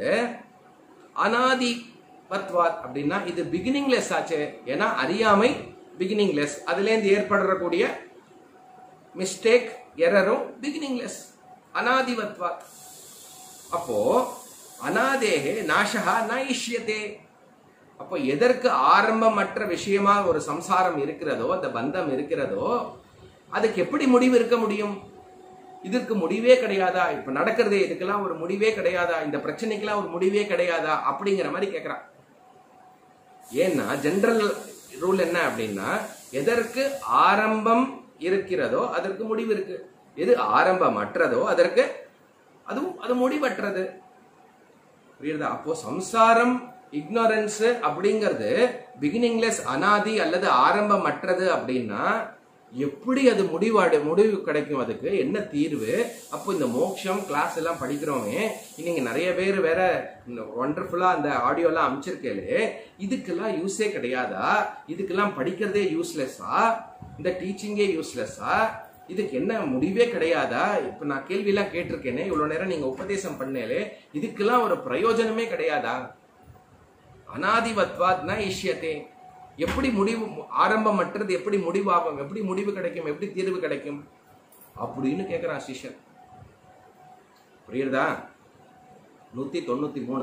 S1: அநாதிவத்வாத் அப்படின்னா இது பிகினிங்லெஸ் ஆச்சு. ஏன்னா அறியாமை பிகினிங்லெஸ், அதுல இருந்து ஏற்படக்கூடிய மிஸ்டேக் எரரும் பிகினிங்லெஸ். அநாதிவத்வாத். அப்போ அநாதேகே நாசஹா நைஷ்யதே. அப்போ எதற்கு ஆரம்பமற்ற விஷயமா ஒரு சம்சாரம் இருக்கிறதோ, அந்த பந்தம் இருக்கிறதோ, அதுக்கு எப்படி முடிவு இருக்க முடியும்? இதற்கு முடிவே கிடையாதா? இப்ப நடக்கிறதே இதுக்கெல்லாம் ஒரு முடிவே கிடையாதா? இந்த பிரச்சனைக்கெல்லாம் ஒரு முடிவே கிடையாதா? அப்படிங்கிற மாதிரி கேட்கிறான். ஏன்னா ஜெனரல் ரூல் என்ன அப்படின்னா எதற்கு ஆரம்பம் இருக்கிறதோ அதற்கு முடிவு இருக்கு. எது ஆரம்பமற்றதோ அதற்கு அதுவும் அது முடிவற்றது. புரியுதா? அப்போ சம்சாரம் இக்னோரன்ஸ் அப்படிங்கிறது பிகினிங்லெஸ், அனாதி அல்லது ஆரம்பமற்றது அப்படின்னா எப்படி அது முடிவாடு முடிவு கிடைக்கும்? அதுக்கு என்ன தீர்வு? அப்போ இந்த மோட்சம் கிளாஸ் எல்லாம் படிக்கிறோமே, நீங்க நிறைய பேர் வேற ஒண்டர்ஃபுல்லா அந்த ஆடியோ எல்லாம் அமைச்சிருக்கே, இதுக்கெல்லாம் யூஸே கிடையாதா? இதுக்கெல்லாம் படிக்கிறதே யூஸ்லெஸ்ஸா? இந்த டீச்சிங்கே யூஸ்லெஸ்ஸா? இதுக்கு என்ன முடிவே கிடையாதா? இப்ப நான் கேள்வி எல்லாம் கேட்டிருக்கேனே, இவ்வளவு நேரம் நீங்க உபதேசம் பண்ணலே, இதுக்கெல்லாம் ஒரு பிரயோஜனமே கிடையாதா? அநாதிவத்வாத் ந இஷ்யதே. எப்படி முடிவு ஆரம்பமற்றது எப்படி முடிவாகும்? எப்படி முடிவு கிடைக்கும்? எப்படி தீர்வு கிடைக்கும் அப்படின்னு கேட்கிறான் சிஷ்யன். புரியுறதா? நூத்தி தொண்ணூத்தி மூணு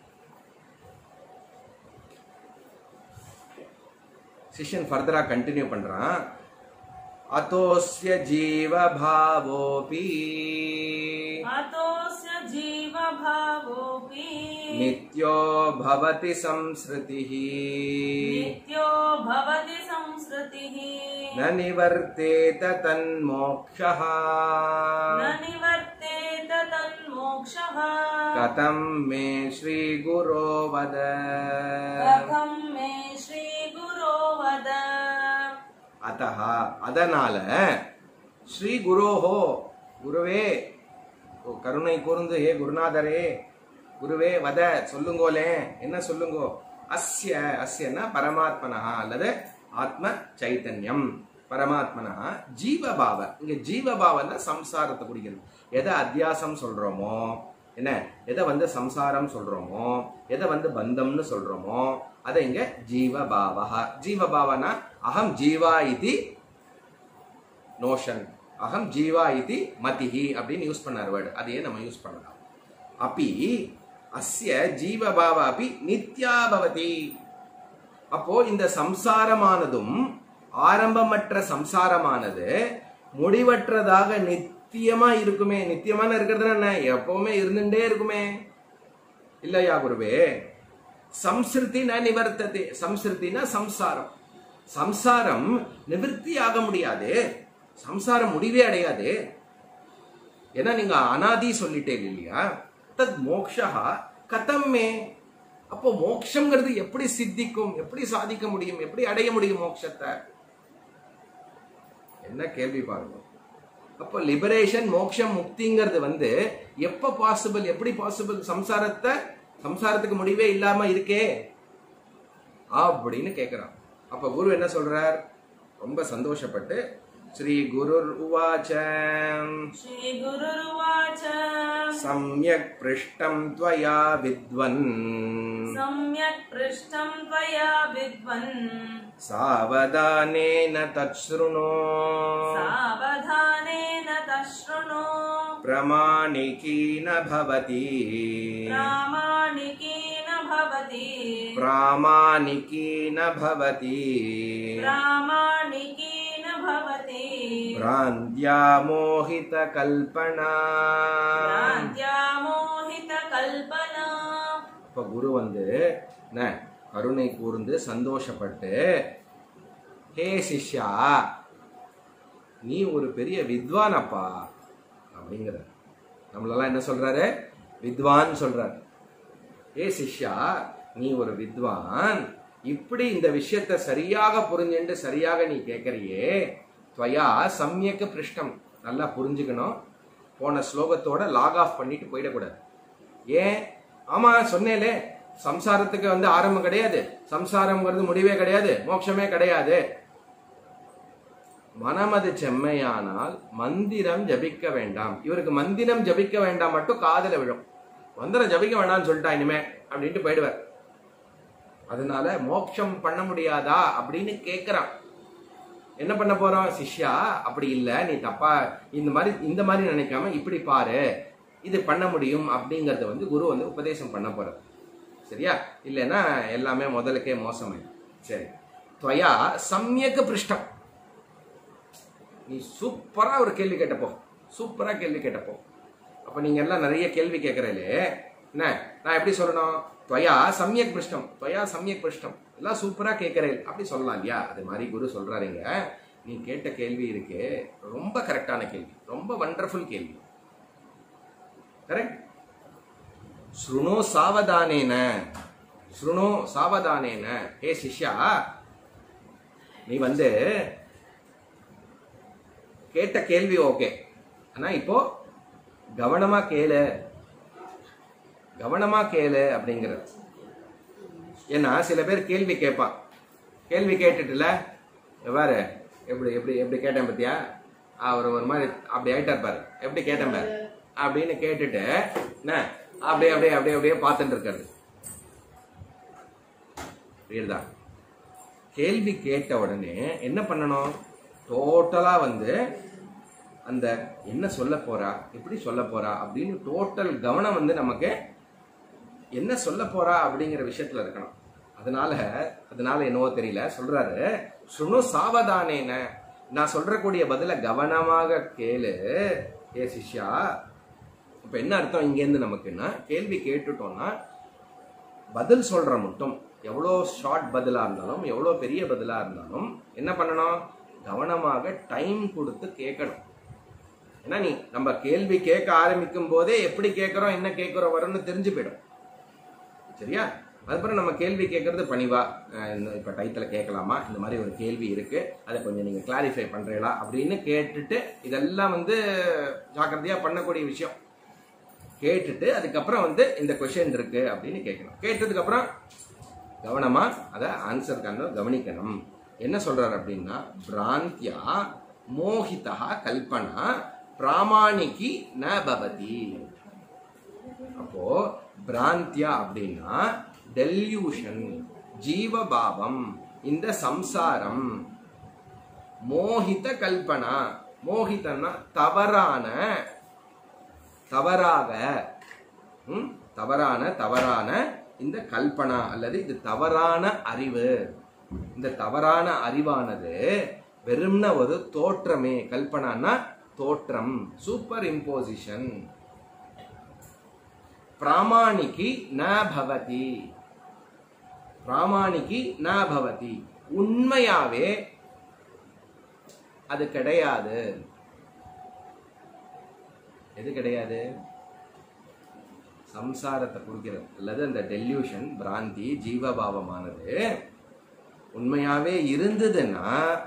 S1: சிஷ்யன் ஃபர்தரா கண்டினியூ பண்றான். அத்தோஸ்ய ஜீவ பாவோபி
S2: अतोऽस्य जीवभावोऽपि
S1: नित्यो भवति संस्कृतिः
S2: नित्यो भवति संस्कृतिः
S1: न निवर्तेत तन्मोक्षः
S2: न निवर्तेत तन्मोक्षः
S1: कथं मे श्रीगुरो वद
S2: कथं मे श्रीगुरो वद.
S1: अतः அதனால ஸ்ரீ குரோஹோ குருவே கருணை கூர்ந்து, ஹே குருநாதரே குருவே வத சொல்லுங்கோலே, என்ன சொல்லுங்கோ? அஸ்ய அஸ்யனா பரமாத்மனா அல்லது ஆத்ம சைத்தன்யம் பரமாத்மனா ஜீவபாவ. இங்க ஜீவபாவன்னா சம்சாரத்தை குறிக்கிறது. எதை அத்தியாசம் சொல்றோமோ, என்ன எதை வந்து சம்சாரம் சொல்றோமோ, எதை வந்து பந்தம்னு சொல்றோமோ அதை இங்க ஜீவபாவா. ஜீவபாவனா அகம் ஜீவா இதி நோஷன், அகம் ஜீவா இதி மதிஹி அப்படின்னு யூஸ் பண்ணார் வேர்டு. அதையே நம்ம யூஸ் பண்ணலாம். அப்பி அஸ்ய ஜீவபாவாபி நித்யா பவதி. அப்போ இந்த சம்சாரமானதும் ஆரம்பமற்ற சம்சாரமானது முடிவற்றதாக நித்தியமா இருக்குமே. நித்தியமான இருக்கிறது என்ன? எப்பவுமே இருந்துட்டே இருக்குமே இல்லையா குருவே? சம்ஸ்ருதி ந நிவர்த்ததே. சம்ஸ்ருதினா சம்சாரம். சம்சாரம் நிவர்த்தி ஆக முடியாது, சம்சாரம் முடிவே அடையாது. ஏன்னா நீங்க அனாதி சொல்லிட்டே இல்லையா? தத் மோக்ஷா கதம்மே. அப்போ மோக்ஷங்கிறது எப்படி சித்திக்கும், எப்படி சாதிக்க முடியும், எப்படி அடைய முடியும் மோட்சத்தை? என்ன கேள்வி பாருங்க. அப்போ லிபரேஷன், மோக்ஷம், முக்திங்கிறது வந்து எப்ப பாசிபிள், எப்படி பாசிபிள்? சம்சாரத்தை சம்சாரத்துக்கு முடிவே இல்லாம இருக்கே அப்படின்னு கேட்கிறான். அப்ப குரு என்ன சொல்றார்? ரொம்ப சந்தோஷப்பட்டு ஸ்ரீ குருர் உவாச்ச
S2: ஸ்ரீ குருர் உவாச்ச
S1: சம்யக் ப்ருஷ்டம் த்வயா வித்வன்
S2: சம்யக் ப்ருஷ்டம் த்வயா வித்வன்
S1: சாவதானேன தச்ருணோ
S2: சாவதானேன தச்ருணோ
S1: பிரமாணிகீன பவதி
S2: பிராமாணிகீன பவதி
S1: பிராமாணிகீன பவதி
S2: பிராமாணிகீன பவதி
S1: பிராந்த்யா மோஹித கல்பனா.
S2: பிராந்த்யா மோஹித கல்பனா.
S1: இப்ப குரு வந்து என்ன கருணை கூர்ந்து சந்தோஷப்பட்டு, ஹே சிஷ்யா, நீ ஒரு பெரிய வித்வானப்பா அப்படிங்கிற. நம்மளெல்லாம் என்ன சொல்றாரு? வித்வான் சொல்றாரு. ஏ சிஷ்யா, நீ ஒரு வித்வான், இப்படி இந்த விஷயத்தை சரியாக புரிஞ்சுட்டு சரியாக நீ கேட்கறியே. துவயா சம்யக்கு பிருஷ்டம். நல்லா புரிஞ்சுக்கணும். போன ஸ்லோகத்தோட லாக் ஆஃப் பண்ணிட்டு போயிடக்கூடாது. ஏன்? ஆமா சொன்னேலே, சம்சாரத்துக்கு வந்து ஆரம்பம் கிடையாது, சம்சாரம்ங்கிறது முடிவே கிடையாது, மோட்சமே கிடையாது. மனமது செம்மையானால் மந்திரம் ஜபிக்க வேண்டாம். இவருக்கு மந்திரம் ஜபிக்க வேண்டாம் மட்டும் காதல விழும். மந்திரம் ஜபிக்க வேண்டாம்னு சொல்லிட்டா இனிமே அப்படின்ட்டு போயிடுவார். அதனால மோட்சம் பண்ண முடியாதா அப்படின்னு கேட்கிறான். என்ன பண்ண போறோம்? சிஷ்யா, அப்படி இல்ல, நீ தப்பா இந்த மாதிரி இந்த மாதிரி நினைக்காம இப்படி பாரு, இது பண்ண முடியும் அப்படிங்கறத வந்து குரு வந்து உபதேசம் பண்ண போறார். சரியா? இல்லைன்னா எல்லாமே முதலுக்கே மோசமாயிடும். சரி, துவயா சம்யக் பிருஷ்டம். நீ சூப்பரா ஒரு கேள்வி கேட்டப்போ, சூப்பரா கேள்வி கேட்டப்போ. அப்ப நீங்க எல்லாம் நிறைய கேள்வி கேட்கறீங்களே, என்ன நான் எப்படி சொல்லணும்? துவயா சம்யக் பிருஷ்டம், துவயா சம்யக் பிருஷ்டம், எல்லாம் சூப்பரா கேட்கறேன் அப்படி சொல்லலாம் இல்லையா? அது மாதிரி குரு சொல்றாருங்க, நீ கேட்ட கேள்வி இருக்கு ரொம்ப கரெக்டான கேள்வி, ரொம்ப வண்டர்ஃபுல் கேள்வி. கரெக்ட். ஸ்ருணோ சாவதானேன, ஸ்ருணோ சாவதானேன. ஹே சிஷ்யா, நீ வந்து கேட்ட கேள்வி ஓகே, ஆனா இப்போ கவனமா கேளு, கவனமா கேளு அப்படிங்கிறது. ஏன்னா சில பேர் கேள்வி கேட்பான், கேள்வி கேட்டுட்டுல பாரு எப்படி எப்படி எப்படி கேட்டேன் பத்தியா, அவர் ஒரு மாதிரி அப்படி ஆயிட்டார் பாரு, எப்படி கேட்டேன் பாரு அப்படின்னு கேட்டுட்டு என்ன அப்படியே அப்படியே அப்படியே அப்படியே பார்த்துட்டு இருக்காரு. புரியுதா? கேள்வி கேட்ட உடனே என்ன பண்ணணும்? டோட்டலா வந்து அந்த என்ன சொல்ல போறா, எப்படி சொல்ல போறா அப்படின்னு டோட்டல் கவனம் வந்து நமக்கு என்ன சொல்ல போறா அப்படிங்கிற விஷயத்துல இருக்கணும். அதனால அதனால என்னவோ தெரியல சொல்றாரு, சுணு சாவதானேன, நான் சொல்றக்கூடிய பதில கவனமாக கேளு ஏ சிஷ்யா. இப்ப என்ன அர்த்தம் இங்க இருந்து நமக்குன்னா, கேள்வி கேட்டுட்டோம்னா பதில் சொல்ற மட்டும் எவ்வளோ ஷார்ட் பதிலா இருந்தாலும் எவ்வளோ பெரிய பதிலா இருந்தாலும் என்ன பண்ணணும்? கவனமாக டைம் கொடுத்து கேட்கணும். ஏன்னா நீ நம்ம கேள்வி கேட்க ஆரம்பிக்கும் போதே எப்படி கேட்கிறோம் என்ன கேட்கிறோம் வரும்னு தெரிஞ்சு போயிடும். சரியா? அதுக்கப்புறம் நம்ம கேள்வி கேட்கறது பணிவா, இப்ப டைத்துல கேட்கலாமா, இந்த மாதிரி ஒரு கேள்வி இருக்கு, அதை கொஞ்சம் நீங்க கிளாரிஃபை பண்றீங்களா அப்படின்னு கேட்டுட்டு, இதெல்லாம் வந்து ஜாக்கிரதையா பண்ணக்கூடிய விஷயம். கேட்டுட்டு அதுக்கப்புறம் வந்து இந்த கொஸ்டின் இருக்கு அப்படின்னு கேட்கணும். கேட்டதுக்கு அப்புறம் கவனமா அதை ஆன்சர் பண்ண கவனிக்கணும். என்ன சொல்றாரு அப்படின்னா, பிராந்தியா மோஹிதா கல்பனா பிராமாணிகி ந பவதி. அப்போ பிராந்தியா அப்படின்னா டெல்யூஷன், ஜீவபாவம், இந்த சம்சாரம். மோஹித கல்பனா, மோஹிதன்னா தவறான, தவறாக தவறான தவறான இந்த கல்பனா அல்லது இது தவறான அறிவு. இந்த தவறான அறிவானது வெறும்ன ஒரு தோற்றமே. கல்பனான்னா தோற்றம், சூப்பர் இம்போசிஷன். பிராமாணிகி ந பவதி, பிராமாணிகி ந பவதி, உண்மையாவே அது கிடையாது. எது கிடையாது? சம்சாரத்தை குறிக்கிறது அல்லது அந்த டெல்யூஷன், பிராந்தி, ஜீவபாவமானது உண்மையாவே இருந்ததுன்னா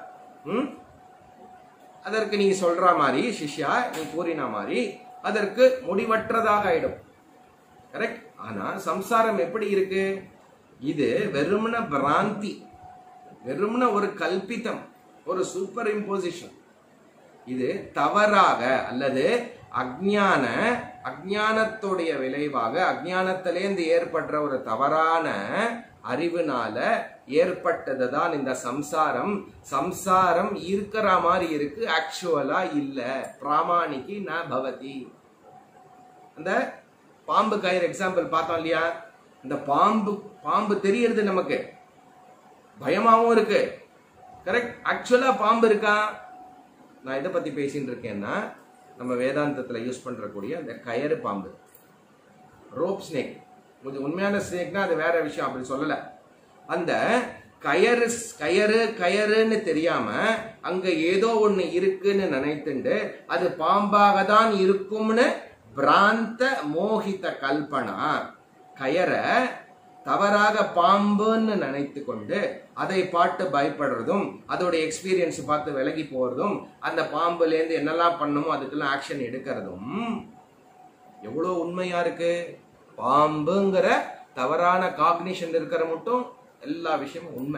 S1: அதற்கு நீ சொல்ற மாதிரி, சிஷ்யா நீ கூறின மாதிரி அதற்கு முடிவற்றதாக ஆயிடும். கரெக்ட். ஆனா சம்சாரம் எப்படி இருக்கு? இது வெறுமன பிராந்தி, வெறுமன ஒரு கல்பித்தம், ஒரு சூப்பர் இம்போசிஷன். இது தவறாக அல்லது அஜ்ஞான அஜ்ஞானத்துடைய விளைவாக, அஜ்ஞானத்திலேந்து ஏற்பட்ட ஒரு தவறான அறிவுனால ஏற்பட்டதுதான் இந்த சம்சாரம். சம்சாரம் இருக்கிற மாதிரி இருக்கு, ஆக்சுவலா இல்ல. பிராமாணிகி ந பவதி. அந்த பாம்பு கயிறு எக்ஸாம்பிள் பார்த்தோம் இல்லையா? இந்த பாம்பு பாம்பு தெரியறது நமக்கு, பயமாவும் இருக்கு. கரெக்ட். ஆக்சுவலா பாம்பு இருக்கா? நான் இதை பத்தி பேசிட்டு இருக்கேன்னா, நம்ம வேதாந்தத்துல யூஸ் பண்றக்கூடிய அந்த கயறு பாம்பு, ரோப் ஸ்னேக். கொஞ்சம் உண்மையான ஸ்னேக்னா அது வேற விஷயம், அப்படி சொல்லல. அந்த கயறு கயறு கயறுன்னு தெரியாம அங்க ஏதோ ஒண்ணு இருக்குன்னு நினைத்துண்டு அது பாம்பாக தான் இருக்கும்னு பிராந்த மோகித கல்பனா, கயரை தவறாக பாம்புன்னு நினைத்து கொண்டு அதை பார்த்து பயப்படுறதும், அதோட எக்ஸ்பீரியன்ஸ் பார்த்து விலகி போறதும், அந்த பாம்புல இருந்து என்னெல்லாம் பண்ணுமோ அதுக்கெல்லாம் ஆக்ஷன் எடுக்கிறதும் எவ்வளவு உண்மையா இருக்கு? பாம்புங்கிற தவறான காக்னிஷன் இருக்கிற மட்டும் எல்லா விஷயமும் உண்மை.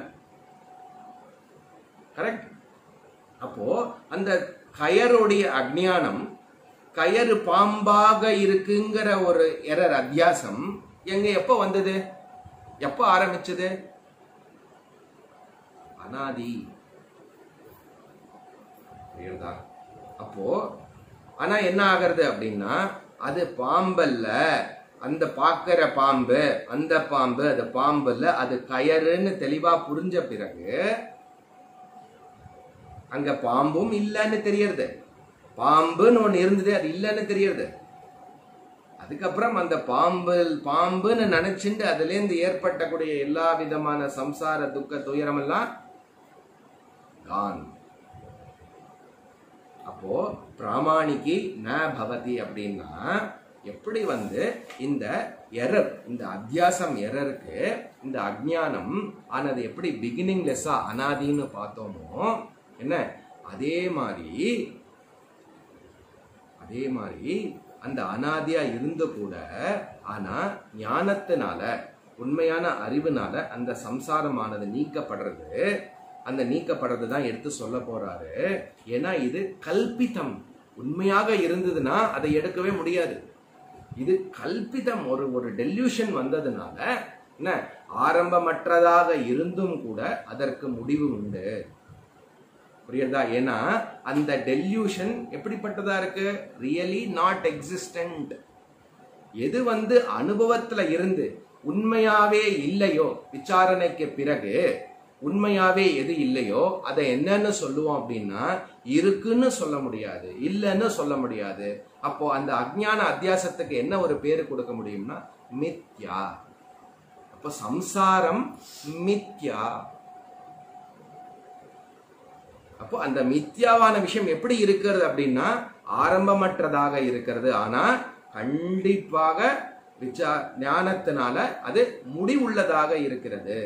S1: கரெக்ட். அப்போ அந்த கயருடைய அஜ்ஞானம், கயறு பாம்பாக இருக்குங்கிற ஒரு எரர், அத்தியாசம் எங்க எப்ப வந்தது? எப்ப ஆரம்பிச்சது? அனாதி. அப்போ ஆனா என்ன ஆகிறது அப்படின்னா, அது பாம்பல்ல, அந்த பாக்கிற பாம்பு, அந்த பாம்பு அது பாம்பு இல்ல, அது கயறுன்னு தெளிவா புரிஞ்ச பிறகு அங்க பாம்பும் இல்லன்னு தெரியறது. பாம்புன்னு ஒண்ணு இருந்தது, அது இல்லன்னு தெரியறது. அதுக்கப்புறம் அந்த பாம்பு பாம்புன்னு நினைச்சுட்டு அதுல இருந்து ஏற்பட்டக்கூடிய எல்லா விதமான சம்சார துக்க துயரம் எல்லாம் கான். அப்போ பிராமாணிகி ந பவதி அப்படின்னா எப்படி வந்து இந்த எரர், இந்த அத்தியாசம் எரருக்கு இந்த அஜ்ஞானம் ஆனது எப்படி பிகினிங்லெஸ்ஸா அனாதின்னு பார்த்தோமோ என்ன, அதே மாதிரி அதே மாதிரி அந்த அனாதியா இருந்து கூட ஆனா ஞானத்தினால, உண்மையான அறிவுனால அந்த சம்சாரமானது நீக்கப்படுறது. அந்த நீக்கப்படுறது தான் எடுத்து சொல்ல போறாரு. ஏன்னா இது கல்பிதம். உண்மையாக இருந்ததுன்னா அதை எடுக்கவே முடியாது. இது கல்பிதம், ஒரு ஒரு டெல்யூஷன் வந்ததுனால என்ன, ஆரம்பமற்றதாக இருந்தும் கூட அதற்கு முடிவு உண்டு. புரியுதா? ஏன்னா அந்த டெல்யூஷன் எப்படிப்பட்டதா இருக்கு? Really not existent. எது வந்து அனுபவத்துல இருந்து உண்மையாவே இல்லையோ, விசாரணைக்கு பிறகு உண்மையாவே எது இல்லையோ அதை என்னன்னு சொல்லுவோம் அப்படின்னா, இருக்குன்னு சொல்ல முடியாது, இல்லைன்னு சொல்ல முடியாது. அப்போ அந்த அஜ்ஞான அத்தியாசத்துக்கு என்ன ஒரு பேரு கொடுக்க முடியும்னா மித்யா. அப்போ சம்சாரம் மித்யா. அப்போ அந்த மித்யாவான விஷயம் எப்படி இருக்கிறது அப்படின்னா, ஆரம்பமற்றதாக இருக்கிறது. ஆனா கண்டிப்பாக விசா ஞானத்தினால அது முடிவுள்ளதாக இருக்கிறது.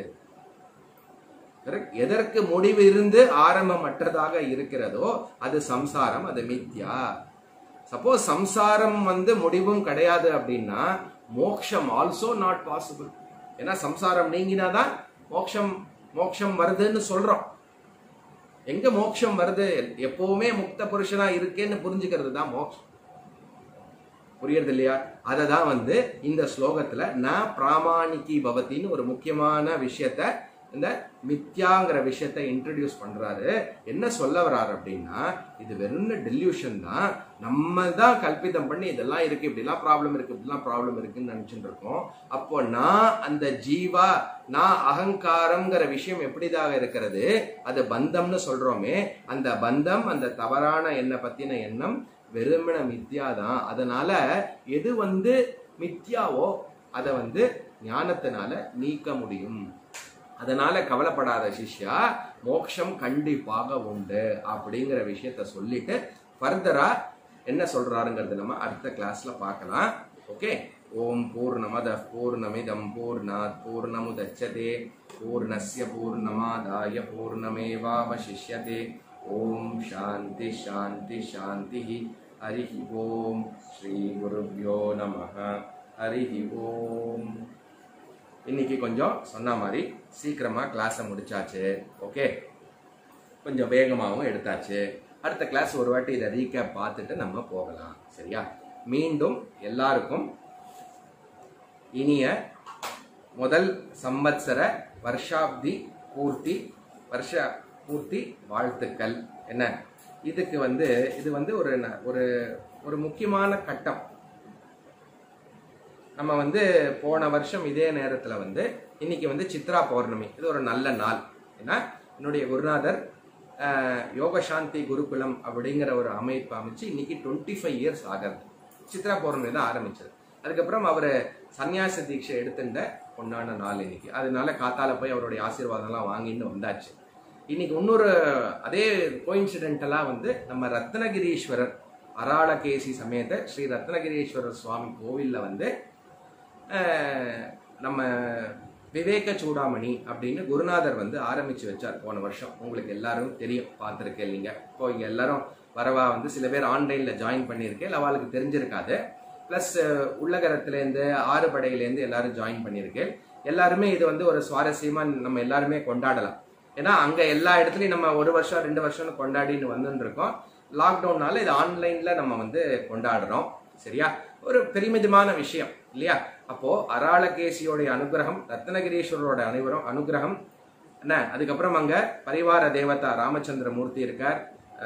S1: எதற்கு முடிவு இருந்து ஆரம்பமற்றதாக இருக்கிறதோ அது சம்சாரம், அது மித்யா. சப்போஸ் சம்சாரம் வந்து முடிவும் கிடையாது அப்படின்னா மோக்ஷம் ஆல்சோ நாட் பாசிபிள். ஏன்னா சம்சாரம் நீங்கினாதான் மோக்ஷம் மோக்ஷம் வருதுன்னு சொல்றோம். எங்க மோட்சம் வருது? எப்பவுமே முக்த புருஷனா இருக்கேன்னு புரிஞ்சுக்கிறது தான் மோட்சம். புரியுறது இல்லையா? அததான் வந்து இந்த ஸ்லோகத்துல ந பிராமாணிகி பவத்தின்னு ஒரு முக்கியமான விஷயத்த இந்த மித்யாங்கிற விஷயத்தை இன்ட்ரடியூஸ் பண்றாரு. என்ன சொல்ல வர்றாரு அப்படின்னா, இது வெறும் டெல்யூஷன் தான், நம்ம தான் கல்பிதம் பண்ணி இதெல்லாம் இருக்கு, இப்படிலாம் ப்ராப்ளம் இருக்கு, இப்படிலாம் ப்ராப்ளம் இருக்குன்னு நினைச்சுட்டு இருக்கோம். அப்போ நான் அந்த ஜீவா, நான் அகங்காரம்ங்கிற விஷயம் எப்படிதாக இருக்கிறது, அது பந்தம்னு சொல்றோமே, அந்த பந்தம், அந்த தவறான எண்ணை பத்தின எண்ணம் வெறுமன மித்யாதான். அதனால எது வந்து மித்யாவோ அதை வந்து ஞானத்தினால நீக்க முடியும். அதனால கவலைப்படாத சிஷ்யா, மோட்சம் கண்டிப்பாக உண்டு அப்படிங்கிற விஷயத்த சொல்லிட்டு ஃபர்தரா என்ன சொல்றாருங்கிறது நம்ம அடுத்த கிளாஸ்ல பார்க்கலாம். ஓகே. ஓம் பூர்ணமத பூர்ணமிதம் பூர்ணாத் பூர்ணமுதச்யதே பூர்ணஸ்ய பூர்ணமாதாய பூர்ணமேவாவசிஷ்யதே. ஓம் சாந்தி சாந்தி சாந்தி. ஹரிஹி ஓம். ஸ்ரீ குருப்யோ நமஹ. ஹரிஹி ஓம். இன்னைக்கு கொஞ்சம் சொன்ன மாதிரி சீக்கிரமா கிளாஸை முடிச்சாச்சு. ஓகே, கொஞ்சம் வேகமாகவும் எடுத்தாச்சு. அடுத்த கிளாஸ் ஒரு வாட்டி இதை ரீகேப் பார்த்துட்டு நம்ம போகலாம். சரியா? மீண்டும் எல்லாருக்கும் இனிய முதல் சம்பத்சர வருஷாப்தி பூர்த்தி வருஷ பூர்த்தி வாழ்த்துக்கள். என்ன இதுக்கு வந்து இது வந்து ஒரு ஒரு ஒரு முக்கியமான கட்டம். நம்ம வந்து போன வருஷம் இதே நேரத்தில் வந்து இன்னைக்கு வந்து சித்ரா பௌர்ணமி. இது ஒரு நல்ல நாள். ஏன்னா என்னுடைய குருநாதர் யோகசாந்தி குருகுலம் அப்படிங்கிற ஒரு அமைப்பு அமைச்சு இன்னைக்கு டுவெண்ட்டி ஃபைவ் இயர்ஸ் ஆகிறது. சித்ரா பௌர்ணமி தான் ஆரம்பிச்சது. அதுக்கப்புறம் அவர் சன்னியாச தீட்சை எடுத்துட்ட பொன்னான நாள் இன்னைக்கு. அதனால காத்தால போய் அவருடைய ஆசீர்வாதம்லாம் வாங்கின்னு வந்தாச்சு. இன்னைக்கு இன்னொரு அதே கோயின்சிடென்டலா வந்து நம்ம ரத்னகிரீஸ்வரர் அராளகேசி சமேத ஸ்ரீ ரத்னகிரீஸ்வரர் சுவாமி கோவில்ல வந்து நம்ம விவேக சூடாமணி அப்படின்னு குருநாதர் வந்து ஆரம்பிச்சு வச்சார் போன வருஷம். உங்களுக்கு எல்லாரும் தெரியும், பார்த்துருக்கேன். நீங்க இப்போ இங்க எல்லாரும் வரவா வந்து சில பேர் ஆன்லைன்ல ஜாயின் பண்ணியிருக்கேன், அவளுக்கு தெரிஞ்சிருக்காது. பிளஸ் உள்ளகரத்துலேருந்து ஆறுபடையிலேருந்து எல்லாரும் ஜாயின் பண்ணியிருக்கேன். எல்லாருமே இது வந்து ஒரு சுவாரஸ்யமா நம்ம எல்லாருமே கொண்டாடலாம். ஏன்னா அங்க எல்லா இடத்துலயும் நம்ம ஒரு வருஷம் ரெண்டு வருஷம்னு கொண்டாடின்னு வந்துட்டு இருக்கோம். லாக்டவுன்னால இது ஆன்லைன்ல நம்ம வந்து கொண்டாடுறோம். சரியா? ஒரு பெருமிதமான விஷயம் இல்லையா? அப்போ அராளகேசியோடைய அனுகிரகம், ரத்னகிரீஸ்வரரோட அனைவரும் அனுகிரகம் என்ன, அதுக்கப்புறம் அங்க பரிவார தேவதா ராமச்சந்திர மூர்த்தி இருக்கார்,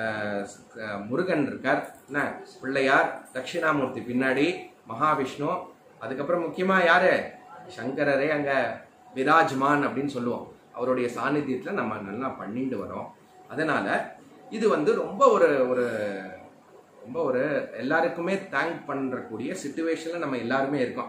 S1: முருகன் இருக்கார், என்ன பிள்ளையார், தட்சிணாமூர்த்தி பின்னாடி, மகாவிஷ்ணு, அதுக்கப்புறம் முக்கியமா யாரு, சங்கரரே அங்க விராஜ்மான் அப்படின்னு சொல்லுவோம். அவருடைய சாநித்தியத்துல நம்ம நல்லா பண்ணிட்டு வரோம். அதனால இது வந்து ரொம்ப ஒரு ஒரு ரொம்ப ஒரு எல்லாருக்குமே தேங்க் பண்றக்கூடிய சிச்சுவேஷன்ல நம்ம எல்லாருமே இருக்கோம்.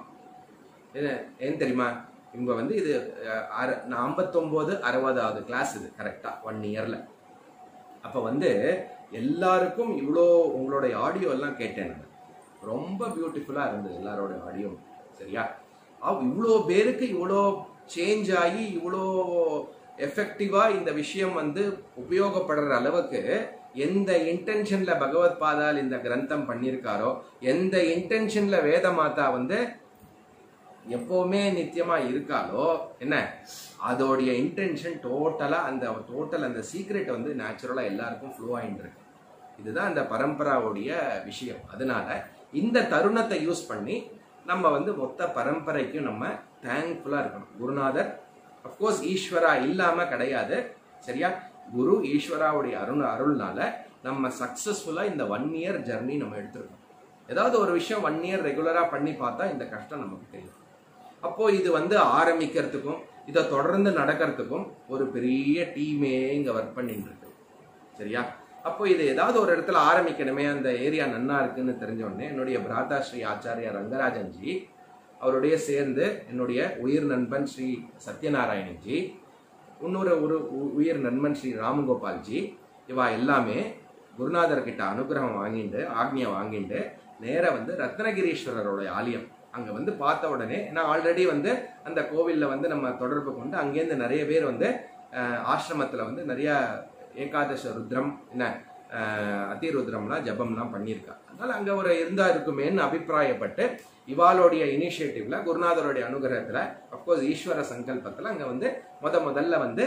S1: ஏன் தெரியுமா? இவங்க வந்து இது ஐம்பத்தொன்பது அறுபதாவது கிளாஸ் இது கரெக்டா ஒன் இயர்ல. அப்ப வந்து எல்லாருக்கும் இவ்வளோ உங்களுடைய ஆடியோ எல்லாம் கேட்டேன் நான். ரொம்ப பியூட்டிஃபுல்லா இருந்தது எல்லாரோட ஆடியோ. சரியா? இவ்வளோ பேருக்கு இவ்வளோ சேஞ்ச் ஆகி இவ்வளோ எஃபெக்டிவா இந்த விஷயம் வந்து உபயோகப்படுற அளவுக்கு எந்த இன்டென்ஷன்ல பகவத் பாதால் இந்த கிரந்தம் பண்ணியிருக்காரோ, எந்த இன்டென்ஷன்ல வேத மாதா வந்து எப்பவுமே நித்தியமா இருக்காளோ, என்ன அதோடைய இன்டென்ஷன் டோட்டலா அந்த டோட்டல் அந்த சீக்ரெட் வந்து நேச்சுரலா எல்லாருக்கும் ஃப்ளோ ஆயிட்டு இருக்கு. இதுதான் அந்த பரம்பராவுடைய விஷயம். அதனால இந்த தருணத்தை யூஸ் பண்ணி நம்ம வந்து மொத்த பரம்பரைக்கும் நம்ம தேங்க்ஃபுல்லா இருக்கணும். குருநாதர் அப்கோர்ஸ் ஈஸ்வரா இல்லாம கிடையாது. சரியா? குரு ஈஸ்வராவுடைய அருள் அருள்னால நம்ம சக்சஸ்ஃபுல்லா இந்த ஒன் இயர் ஜர்னி நம்ம எடுத்திருக்கோம். ஏதாவது ஒரு விஷயம் ஒன் இயர் ரெகுலரா பண்ணி பார்த்தா இந்த கஷ்டம் நமக்கு தெரியும். அப்போ இது வந்து ஆரம்பிக்கிறதுக்கும் இதை தொடர்ந்து நடக்கிறதுக்கும் ஒரு பெரிய டீமே இங்க ஒர்க் பண்ணிட்டு இருக்கு. சரியா? அப்போ இது ஏதாவது ஒரு இடத்துல ஆரம்பிக்கணுமே, அந்த ஏரியா நன்னா இருக்குன்னு தெரிஞ்ச உடனே என்னுடைய பிராதா ஸ்ரீ ஆச்சாரியா ரங்கராஜன்ஜி அவருடைய சேர்ந்து என்னுடைய உயிர் நண்பன் ஸ்ரீ சத்யநாராயணன்ஜி, இன்னொரு ஒரு உயிர் நண்பன் ஸ்ரீ ராமகோபால்ஜி, இவா எல்லாமே குருநாதர் கிட்ட அனுகிரகம் வாங்கிட்டு ஆக்ஞை வாங்கிட்டு நேர வந்து ரத்னகிரீஸ்வரருடைய ஆலயம் அங்க வந்து பார்த்த உடனே, ஏன்னா ஆல்ரெடி வந்து அந்த கோவில்ல வந்து நம்ம தொடர்பு கொண்டு அங்கேருந்து நிறைய பேர் வந்து ஆசிரமத்துல வந்து நிறைய ஏகாதச ருத்ரம் என்ன அதிருத்ரம்லாம் ஜபம்லாம் பண்ணியிருக்கா. அதனால அங்க ஒரு இருந்தா இருக்குமேன்னு அபிப்பிராயப்பட்டு இவாளுடைய இனிஷியேட்டிவ்ல குருநாதருடைய அனுகிரகத்துல அப்கோர்ஸ் ஈஸ்வர சங்கல்பத்துல அங்க வந்து முத முதல்ல வந்து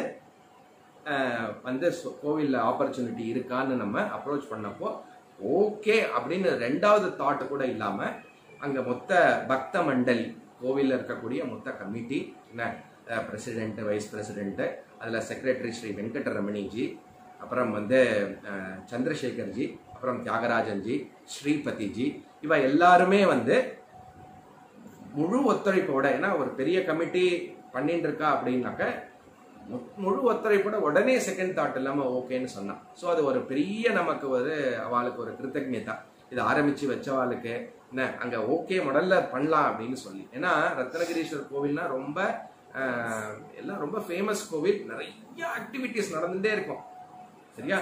S1: வந்து கோவில்ல ஆப்பர்ச்சுனிட்டி இருக்கான்னு நம்ம அப்ரோச் பண்ணப்போ ஓகே அப்படின்னு ரெண்டாவது தாட் கூட இல்லாம அங்க மொத்த பக்த மண்டலி கோவில்ல இருக்கக்கூடிய மொத்த கமிட்டி என்ன பிரசிடென்ட், வைஸ் பிரசிடென்ட், அதில் செக்ரட்டரி ஸ்ரீ வெங்கடரமணிஜி, அப்புறம் வந்து சந்திரசேகர்ஜி, அப்புறம் தியாகராஜன்ஜி, ஸ்ரீபதிஜி, இவ எல்லாருமே வந்து முழு ஒத்துழைப்போட, ஏன்னா ஒரு பெரிய கமிட்டி பண்ணிட்டு இருக்கா அப்படின்னாக்க முழு ஒத்துழைப்போட உடனே செகண்ட் தாட் இல்லாமல் ஓகேன்னு சொன்னான். ஸோ அது ஒரு பெரிய நமக்கு ஒரு அவளுக்கு ஒரு கிருத்தஜ்ஞதா, இது ஆரம்பிச்சு வச்சவாளுக்கு என்ன அங்கே ஓகே முதல்ல பண்ணலாம் அப்படின்னு சொல்லி. ஏன்னா ரத்னகிரீஸ்வரர் கோவில்னா ரொம்ப எல்லாம் ரொம்ப ஃபேமஸ் கோவில், நிறைய ஆக்டிவிட்டிஸ் நடந்துகிட்டே இருக்கும். சரியா?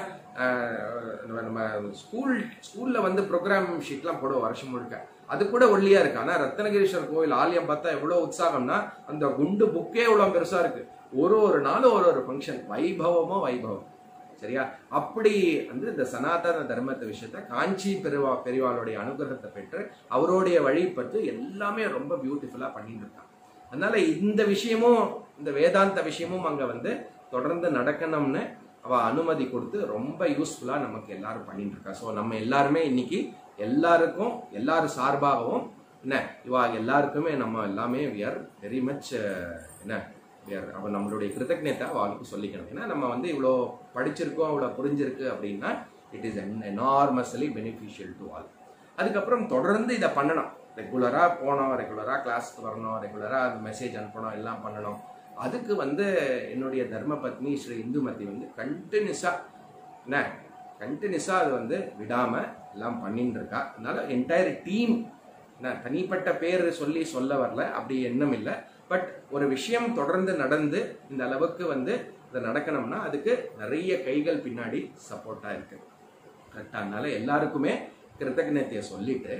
S1: நம்ம ஸ்கூல் ஸ்கூல்ல வந்து ப்ரோக்ராம் ஷீட்லாம் போடுவோம் வருஷம் முழுக்க, அது கூட ஒல்லியா இருக்கு. ஆனா ரத்னகிரீஸ்வரர் கோவில் ஆலயம் பார்த்தா எவ்வளவு உற்சாகம்னா அந்த குண்டு புக்கே எவ்வளவு பெருசா இருக்கு. ஒரு ஒரு நாளும் ஒரு ஒரு ஃபங்க்ஷன், வைபவமோ வைபவம். சரியா? அப்படி வந்து இந்த சனாதன தர்மத்தை விஷயத்த காஞ்சி பெருவா பெரியவாளுடைய அனுகிரகத்தை பெற்று அவருடைய வழிபட்டு எல்லாமே ரொம்ப பியூட்டிஃபுல்லா பண்ணிட்டு இருக்காங்க. அதனால இந்த விஷயமும் இந்த வேதாந்த விஷயமும் அங்க வந்து தொடர்ந்து நடக்கணும்னு அவ அனுமதி கொடுத்து ரொம்ப யூஸ்ஃபுல்லா நமக்கு எல்லாரும் பண்ணிட்டு இருக்கா. ஸோ நம்ம எல்லாருமே இன்னைக்கு எல்லாருக்கும் எல்லாரும் சார்பாகவும் என்ன இவா எல்லாருக்குமே நம்ம எல்லாமே வி ஆர் வெரி மச் என்ன அவ நம்மளுடைய கிருத்தஜ்ஞத்தை அவளுக்கு சொல்லிக்கணும். ஏன்னா நம்ம வந்து இவ்வளோ படிச்சிருக்கோம், இவ்வளோ புரிஞ்சிருக்கு அப்படின்னா it is enormously beneficial to all. அதுக்கப்புறம் தொடர்ந்து இதை பண்ணணும், ரெகுலராக போனோம், ரெகுலராக கிளாஸ்க்கு வரணும், ரெகுலராக அந்த மெசேஜ் அனுப்பணும், எல்லாம் பண்ணணும். அதுக்கு வந்து என்னுடைய தர்ம பத்னி ஸ்ரீ இந்துமதி வந்து கண்டினியூஸாக என்ன கண்டினியூஸாக அது வந்து விடாமல் எல்லாம் பண்ணிட்டு இருக்கா. அதனால என்டையர் டீம் என்ன தனிப்பட்ட பேர் சொல்லி சொல்ல வரல, அப்படி எண்ணம் இல்லை. பட் ஒரு விஷயம் தொடர்ந்து நடந்து இந்த அளவுக்கு வந்து இதை நடக்கணும்னா அதுக்கு நிறைய கைகள் பின்னாடி சப்போர்ட்டாக இருக்கு. கரெக்டாக? அதனால எல்லாருக்குமே கிருத்தஜ்ஞத்தையை சொல்லிட்டு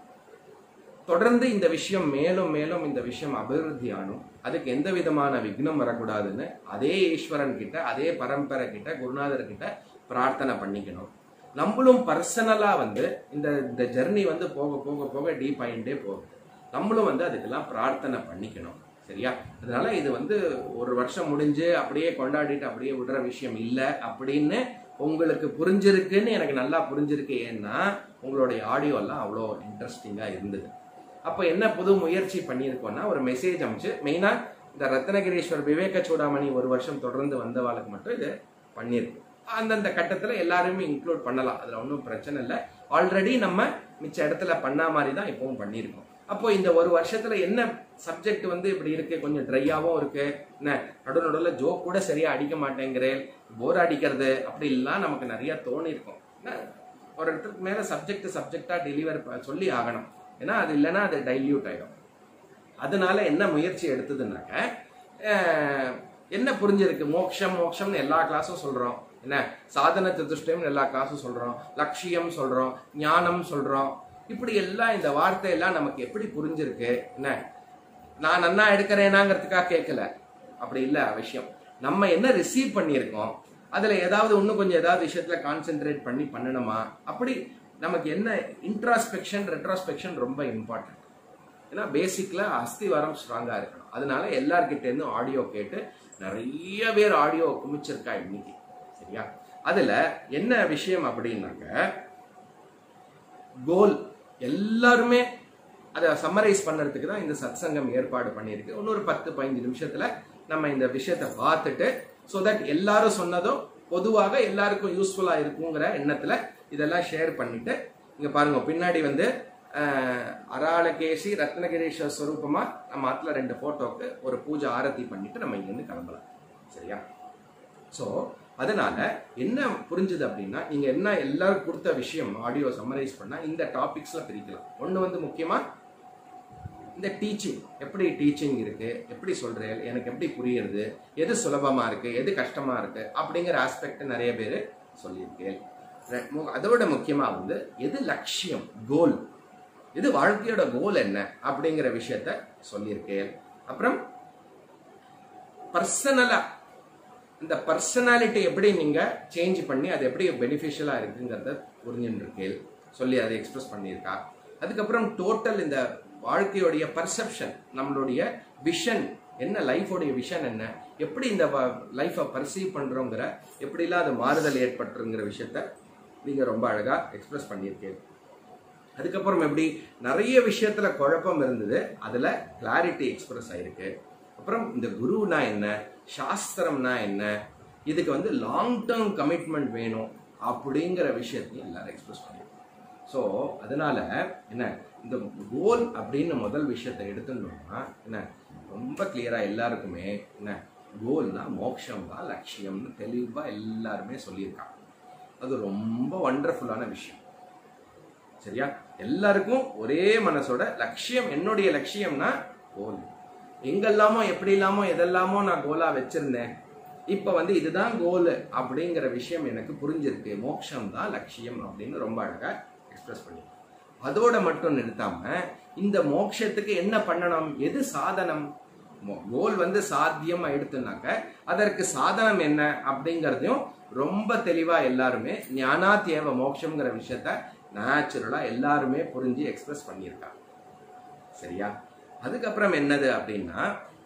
S1: தொடர்ந்து இந்த விஷயம் மேலும் மேலும் இந்த விஷயம் அபிவிருத்தி ஆனும், அதுக்கு எந்த விதமான விக்னம் வரக்கூடாதுன்னு அதே ஈஸ்வரன் கிட்ட, அதே பரம்பரை கிட்ட, குருநாதர் கிட்ட பிரார்த்தனை பண்ணிக்கணும். நம்மளும் பர்சனலா வந்து இந்த இந்த ஜெர்னி வந்து போக போக போக டீப் ஆயிண்டே போகுது. நம்மளும் வந்து அதுக்கெல்லாம் பிரார்த்தனை பண்ணிக்கணும். சரியா? அதனால இது வந்து ஒரு வருஷம் முடிஞ்சு அப்படியே கொண்டாடிட்டு அப்படியே விடுற விஷயம் இல்லை அப்படின்னு உங்களுக்கு புரிஞ்சிருக்குன்னு எனக்கு நல்லா புரிஞ்சிருக்கு. ஏன்னா உங்களுடைய ஆடியோ எல்லாம் அவ்வளோ இன்ட்ரெஸ்டிங்கா இருந்தது. அப்போ என்ன புது முயற்சி பண்ணியிருக்கோம்னா ஒரு மெசேஜ் அமைச்சு மெயினா இந்த ரத்னகிரீஸ்வர் விவேக சூடாமணி ஒரு வருஷம் தொடர்ந்து வந்தவாளுக்கு மட்டும் இது பண்ணியிருக்கோம். அந்தந்த கட்டத்தில் எல்லாருமே இன்க்ளூட் பண்ணலாம், அதில் ஒன்றும் பிரச்சனை இல்லை. ஆல்ரெடி நம்ம மிச்ச இடத்துல பண்ண மாதிரி தான் இப்பவும் பண்ணியிருக்கோம். அப்போ இந்த ஒரு வருஷத்துல என்ன சப்ஜெக்ட் வந்து இப்படி இருக்கு, கொஞ்சம் ட்ரையாவும் இருக்கு, என்ன நடு நடுவில் ஜோக் கூட சரியா அடிக்க மாட்டேங்கிறேன், போர் அடிக்கிறது அப்படிலாம் நமக்கு நிறைய தோணி இருக்கும். ஒரு இடத்துக்கு மேல சப்ஜெக்ட் சப்ஜெக்டா டெலிவர் சொல்லி ஆகணும். ஏன்னா அது இல்லைன்னா அது டைல்யூட் ஆயிடும். அதனால என்ன முயற்சி எடுத்ததுன்னாக்க என்ன புரிஞ்சிருக்கு, மோட்சம் மோட்சம்னு எல்லா கிளாஸும் சொல்றோம், என்ன சாதன சதுஷ்டயம்னு எல்லா கிளாஸும் சொல்றோம், லட்சியம் சொல்றோம், ஞானம் சொல்றோம். இப்படி எல்லாம் இந்த வார்த்தையெல்லாம் நமக்கு எப்படி புரிஞ்சிருக்கு, என்ன நான் நன்னா எடுக்கிறேனாங்கிறதுக்காக கேட்கல, அப்படி இல்லை விஷயம். நம்ம என்ன ரிசீவ் பண்ணியிருக்கோம், அதுல ஏதாவது இன்னும் கொஞ்சம் ஏதாவது விஷயத்துல கான்சென்ட்ரேட் பண்ணி பண்ணணுமா, அப்படி நமக்கு என்ன இன்ட்ராஸ்பெக்ஷன் ரெட்ராஸ்பெக்ஷன் ரொம்ப இம்பார்ட்டன்ட். ஏன்னா பேசிக்ல அஸ்திவாரம் ஸ்ட்ராங்கா இருக்கணும். அதனால எல்லார்கிட்ட இருந்து ஆடியோ கேட்டு நிறைய பேர் ஆடியோ குமிச்சிருக்கா இன்னைக்கு. சரியா? அதுல என்ன விஷயம் அப்படின்னாக்க கோல் எல்லாருமே அதை சம்மரைஸ் பண்ணுறதுக்கு தான் இந்த சத்சங்கம் ஏற்பாடு பண்ணியிருக்கு. இன்னொரு பத்து பதினஞ்சு நிமிஷத்துல நம்ம இந்த விஷயத்தை பார்த்துட்டு ஸோ தட் எல்லாரும் சொன்னதும் பொதுவாக எல்லாருக்கும் யூஸ்ஃபுல்லா இருக்குங்கிற எண்ணத்துல இதெல்லாம் ஷேர் பண்ணிட்டு இங்க பாருங்க பின்னாடி வந்து அராளகேசி ரத்னகிரீஸ்வர ஸ்வரூபமா நம்ம ஆத்துல ரெண்டு போட்டோக்கு ஒரு பூஜை ஆரத்தி பண்ணிட்டு நம்ம இங்கிருந்து கிளம்பலாம். சரியா? ஸோ அதனால என்ன புரிஞ்சுது அப்படின்னா நீங்க என்ன எல்லாரும் கொடுத்த விஷயம் ஆடியோ சம்மரைஸ் பண்ணா இந்த டாபிக்ஸ்ல பிரிக்கலாம். ஒண்ணு வந்து முக்கியமா இந்த டீச்சிங், எப்படி டீச்சிங் இருக்கு, எப்படி சொல்றேன், எனக்கு எப்படி புரியுறது, எது சுலபமா இருக்கு, எது கஷ்டமா இருக்கு அப்படிங்கிற ஆஸ்பெக்ட் நிறைய பேர் சொல்லியிருக்கேன். அதோட முக்கியமா வந்து எது லட்சியம், கோல், இது வாழ்க்கையோட கோல் என்ன அப்படிங்கிற விஷயத்த சொல்லியிருக்கேன். அப்புறம் பர்சனலா இந்த பர்சனாலிட்டி எப்படி நீங்க சேஞ்ச் பண்ணி அது எப்படி பெனிஃபிஷியலா இருக்குங்கிறத புரிஞ்சுருக்கேன் சொல்லி அதை எக்ஸ்பிரஸ் பண்ணியிருக்கா. அதுக்கப்புறம் டோட்டல் இந்த வாழ்க்கையோடைய பர்செப்ஷன், நம்மளுடைய விஷன் என்ன, லைஃபோடைய விஷன் என்ன, எப்படி இந்த லைஃபை பர்சீவ் பண்றோங்கிற எப்படிலாம் அது மாறுதல் ஏற்பட்டுங்கிற விஷயத்த நீங்க ரொம்ப அழகா எக்ஸ்பிரஸ் பண்ணியிருக்கேன். அதுக்கப்புறம் எப்படி நிறைய விஷயத்துல குழப்பம் இருந்தது, அதுல கிளாரிட்டி எக்ஸ்பிரஸ் ஆயிருக்கு. அப்புறம் இந்த குருனா என்ன, சாஸ்திரம்னா என்ன, இதுக்கு வந்து லாங் டேர்ம் கமிட்மெண்ட் வேணும் அப்படிங்கிற விஷயத்தையும் எல்லாரும் எக்ஸ்பிரஸ் பண்ணிருக்கோம். ஸோ அதனால என்ன, இந்த கோல் அப்படின்னு முதல் விஷயத்தை எடுத்துட்டோம்னா என்ன, ரொம்ப கிளியரா எல்லாருக்குமே என்ன, கோல்னா மோட்சம் தான் லட்சியம்னு தெளிவா எல்லாருமே சொல்லியிருக்காங்க. அது ரொம்ப வண்டர்ஃபுல்லான விஷயம். சரியா, எல்லாருக்கும் ஒரே மனசோட லட்சியம், என்னுடைய லட்சியம்னா கோல். எங்கெல்லாமோ எப்படி இல்லாமோ எதெல்லாமோ நான் கோலா வச்சிருந்தேன், இப்ப வந்து இதுதான் கோல் அப்படிங்கிற விஷயம் எனக்கு புரிஞ்சிருக்கு. மோட்சம் தான் லட்சியம் அப்படின்னு ரொம்ப அழகா எக்ஸ்பிரஸ் பண்ணி, அதோட மட்டும் நிறுத்தாம இந்த மோட்சத்துக்கு என்ன பண்ணணும், எது சாதனம், கோல் வந்து சாத்தியம் எடுத்துனாக்க அதற்கு சாதனம் என்ன அப்படிங்கறதையும் ரொம்ப தெளிவா எல்லாருமே ஞானாத்யேவ மோட்சம்ங்கிற விஷயத்த நேச்சுரலா எல்லாருமே புரிஞ்சு எக்ஸ்பிரஸ் பண்ணியிருக்காங்க. சரியா, அதுக்கப்புறம் என்னது அப்படின்னா,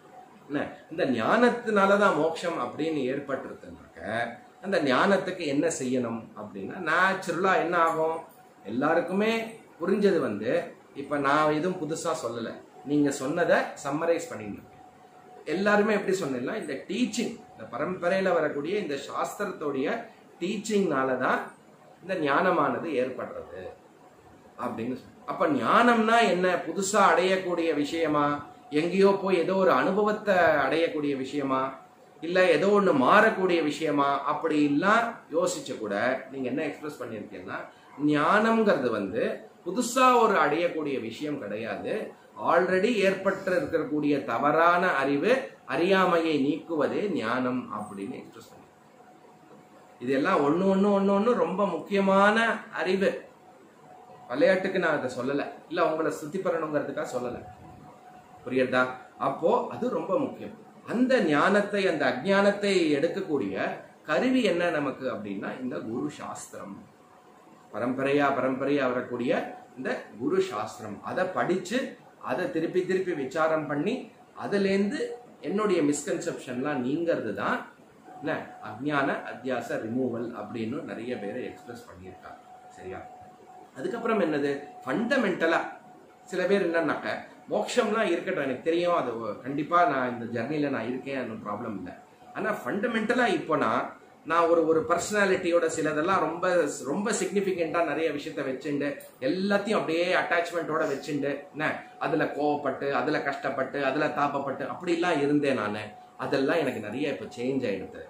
S1: இந்த ஞானத்தினாலதான் மோட்சம் அப்படின்னு ஏற்பட்டிருக்குனாக்க அந்த ஞானத்துக்கு என்ன செய்யணும் அப்படின்னா, நேச்சுரலா என்ன ஆகும், எல்லாருக்குமே புரிஞ்சது வந்து, இப்ப நான் எதுவும் புதுசா சொல்லல, நீங்க சொன்னதை சம்மரைஸ் பண்ணிட்டு எல்லாருமே எப்படி சொன்னா, இந்த டீச்சிங், இந்த பரம்பரையில வரக்கூடிய இந்த சாஸ்திரத்துடைய டீச்சிங்னாலதான் இந்த ஞானமானது ஏற்படுறது அப்படின்னு. அப்ப ஞானம்னா என்ன, புதுசா அடையக்கூடிய விஷயமா, எங்கேயோ போய் ஏதோ ஒரு அனுபவத்தை அடையக்கூடிய விஷயமா, இல்ல ஏதோ ஒண்ணு மாறக்கூடிய விஷயமா, அப்படி எல்லாம் யோசிச்ச கூட நீங்க என்ன எக்ஸ்பிரஸ் பண்ணிருக்கீங்கன்னா, ஞானம்ங்கிறது வந்து புதுசா ஒரு அடையக்கூடிய விஷயம் கிடையாது. ஆல்ரெடி ஏற்பட்டு இருக்கக்கூடிய தவறான அறிவு, அறியாமையை நீக்குவதே ஞானம் அப்படின்னு எக்ஸ்பிரஸ் பண்ணி. இதெல்லாம் ஒண்ணு ஒண்ணு ஒண்ணு ஒண்ணு ரொம்ப முக்கியமான அறிவு. விளையாட்டுக்கு நான் அதை சொல்லல, இல்ல உங்களை சுத்தி பெறணுங்கிறதுக்காக சொல்லல, புரியுதா? அப்போ அது ரொம்ப முக்கியம். அந்த ஞானத்தை, அந்த அஜ்ஞானத்தை எடுக்கக்கூடிய கருவி என்ன நமக்கு அப்படின்னா, இந்த குரு சாஸ்திரம், பரம்பரையா பரம்பரையா வரக்கூடிய இந்த குரு சாஸ்திரம். அதை படிச்சு அதை திருப்பி திருப்பி விசாரம் பண்ணி அதுலேருந்து என்னுடைய மிஸ்கன்செப்ஷன்லாம் நீங்கிறது தான் என்ன, அஜ்ஞான அத்தியாச ரிமூவல் அப்படின்னு நிறைய பேரை எக்ஸ்பிரஸ் பண்ணியிருக்காங்க. சரியா, அதுக்கப்புறம் என்னது, ஃபண்டமெண்டலா சில பேர் என்னன்னாக்க, மோட்சம்லாம் இருக்கட்டும், எனக்கு தெரியும், அது கண்டிப்பா நான் இந்த ஜர்னில நான் இருக்கேன், அந்த ப்ராப்ளம் இல்லை. ஆனா ஃபண்டமெண்டலா இப்போ நான் நான் ஒரு ஒரு பர்சனாலிட்டியோட சிலதெல்லாம் ரொம்ப ரொம்ப சிக்னிபிகண்டா நிறைய விஷயத்த வச்சுண்டு எல்லாத்தையும் அப்படியே அட்டாச்மெண்டோட வச்சுண்டு என்ன, அதுல கோவப்பட்டு, அதுல கஷ்டப்பட்டு, அதுல தாப்பப்பட்டு அப்படிலாம் இருந்தேன் நான். அதெல்லாம் எனக்கு நிறைய இப்போ சேஞ்ச் ஆயிடுது.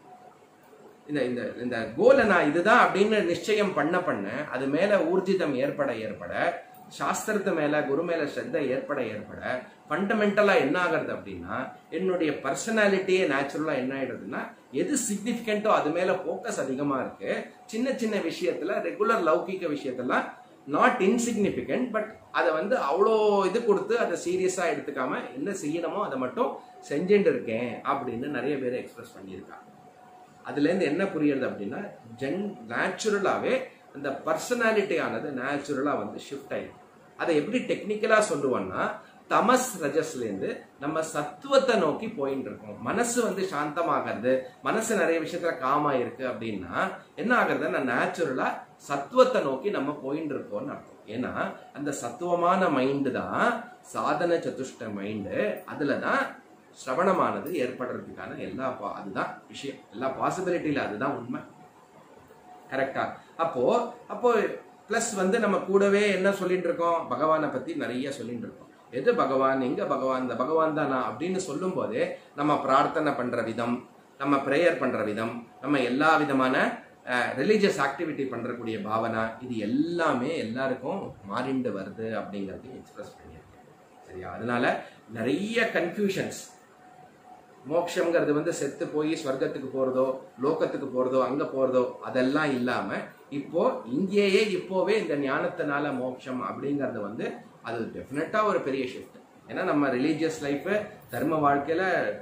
S1: இந்த இந்த இந்த கோலை நான் இதுதான் அப்படின்னு நிச்சயம் பண்ண பண்ண அது மேல ஊர்ஜிதம் ஏற்பட ஏற்பட, சாஸ்திரத்து மேல குரு மேல ஸ்ரத்த ஏற்பட ஏற்பட, ஃபண்டமெண்டலா என்ன ஆகுறது அப்படின்னா, என்னுடைய பர்சனாலிட்டியே நேச்சுரலா என்ன ஆயிடுதுன்னா, எது சிக்னிபிகண்டோ அது மேல போக்கஸ் அதிகமா இருக்கு. சின்ன சின்ன விஷயத்துல, ரெகுலர் லௌகிக விஷயத்தெல்லாம் நாட் இன்சிக்னிபிகண்ட், பட் அதை வந்து அவ்வளோ இது கொடுத்து அதை சீரியஸா எடுத்துக்காம என்ன செய்யணுமோ அதை மட்டும் செஞ்சுட்டு இருக்கேன் அப்படின்னு நிறைய பேர் எக்ஸ்பிரஸ் பண்ணியிருக்காங்க. அதுல இருந்து என்ன புரியுறது அப்படின்னா, ஜென் நேச்சுரலாவே அந்த பர்சனாலிட்டி ஆனது நேச்சுரலா வந்து ஷிஃப்ட் ஆயிடும். அதை எப்படி டெக்னிக்கலா சொல்லுவோம்னா, தமஸ் ரஜஸ்ல இருந்து நம்ம சத்துவத்தை நோக்கி போயிட்டு இருக்கோம். மனசு வந்து சாந்தமாகிறது, மனசு நிறைய விஷயத்துல காமா இருக்கு அப்படின்னா என்ன ஆகுறதுன்னா, நேச்சுரலா சத்துவத்தை நோக்கி நம்ம போயிட்டு இருக்கோம்னு அர்த்தம். ஏன்னா அந்த சத்துவமான மைண்டு தான் சாதன சதுஷ்ட மைண்டு, அதுலதான் சிரவணமானது ஏற்படுறதுக்கான எல்லா, அதுதான் விஷயம், எல்லா பாசிபிலிட்டியில அதுதான் உண்மை. கரெக்டா? அப்போ அப்போ பிளஸ் வந்து நம்ம கூடவே என்ன சொல்லிட்டு இருக்கோம், பகவானை பத்தி நிறைய சொல்லிட்டு இருக்கோம். எது பகவான், எங்க பகவான், இந்த பகவான் தானா அப்படின்னு சொல்லும் போதே நம்ம பிரார்த்தனை பண்ற விதம், நம்ம பிரேயர் பண்ற விதம், நம்ம எல்லா விதமான ரிலீஜியஸ் ஆக்டிவிட்டி பண்றக்கூடிய பாவனா, இது எல்லாமே எல்லாருக்கும் மாறிண்டு வருது அப்படிங்கறதையும் எக்ஸ்பிரஸ் பண்ணியிருக்கேன். சரியா, அதனால நிறைய கன்ஃபியூஷன்ஸ். மோட்சம்ங்கிறது வந்து செத்து போய் ஸ்வர்க்கத்துக்கு போறதோ, லோகத்துக்கு போறதோ, அங்க போறதோ அதெல்லாம் இல்லாம இப்போ இங்கேயே இப்போவே இந்த ஞானத்தினால மோட்சம் அப்படிங்கறது வந்து அது டெஃபினட்டா ஒரு பெரிய ஷிஃப்ட். ஏன்னா நம்ம ரிலீஜியஸ் லைஃப், தர்ம வாழ்க்கையில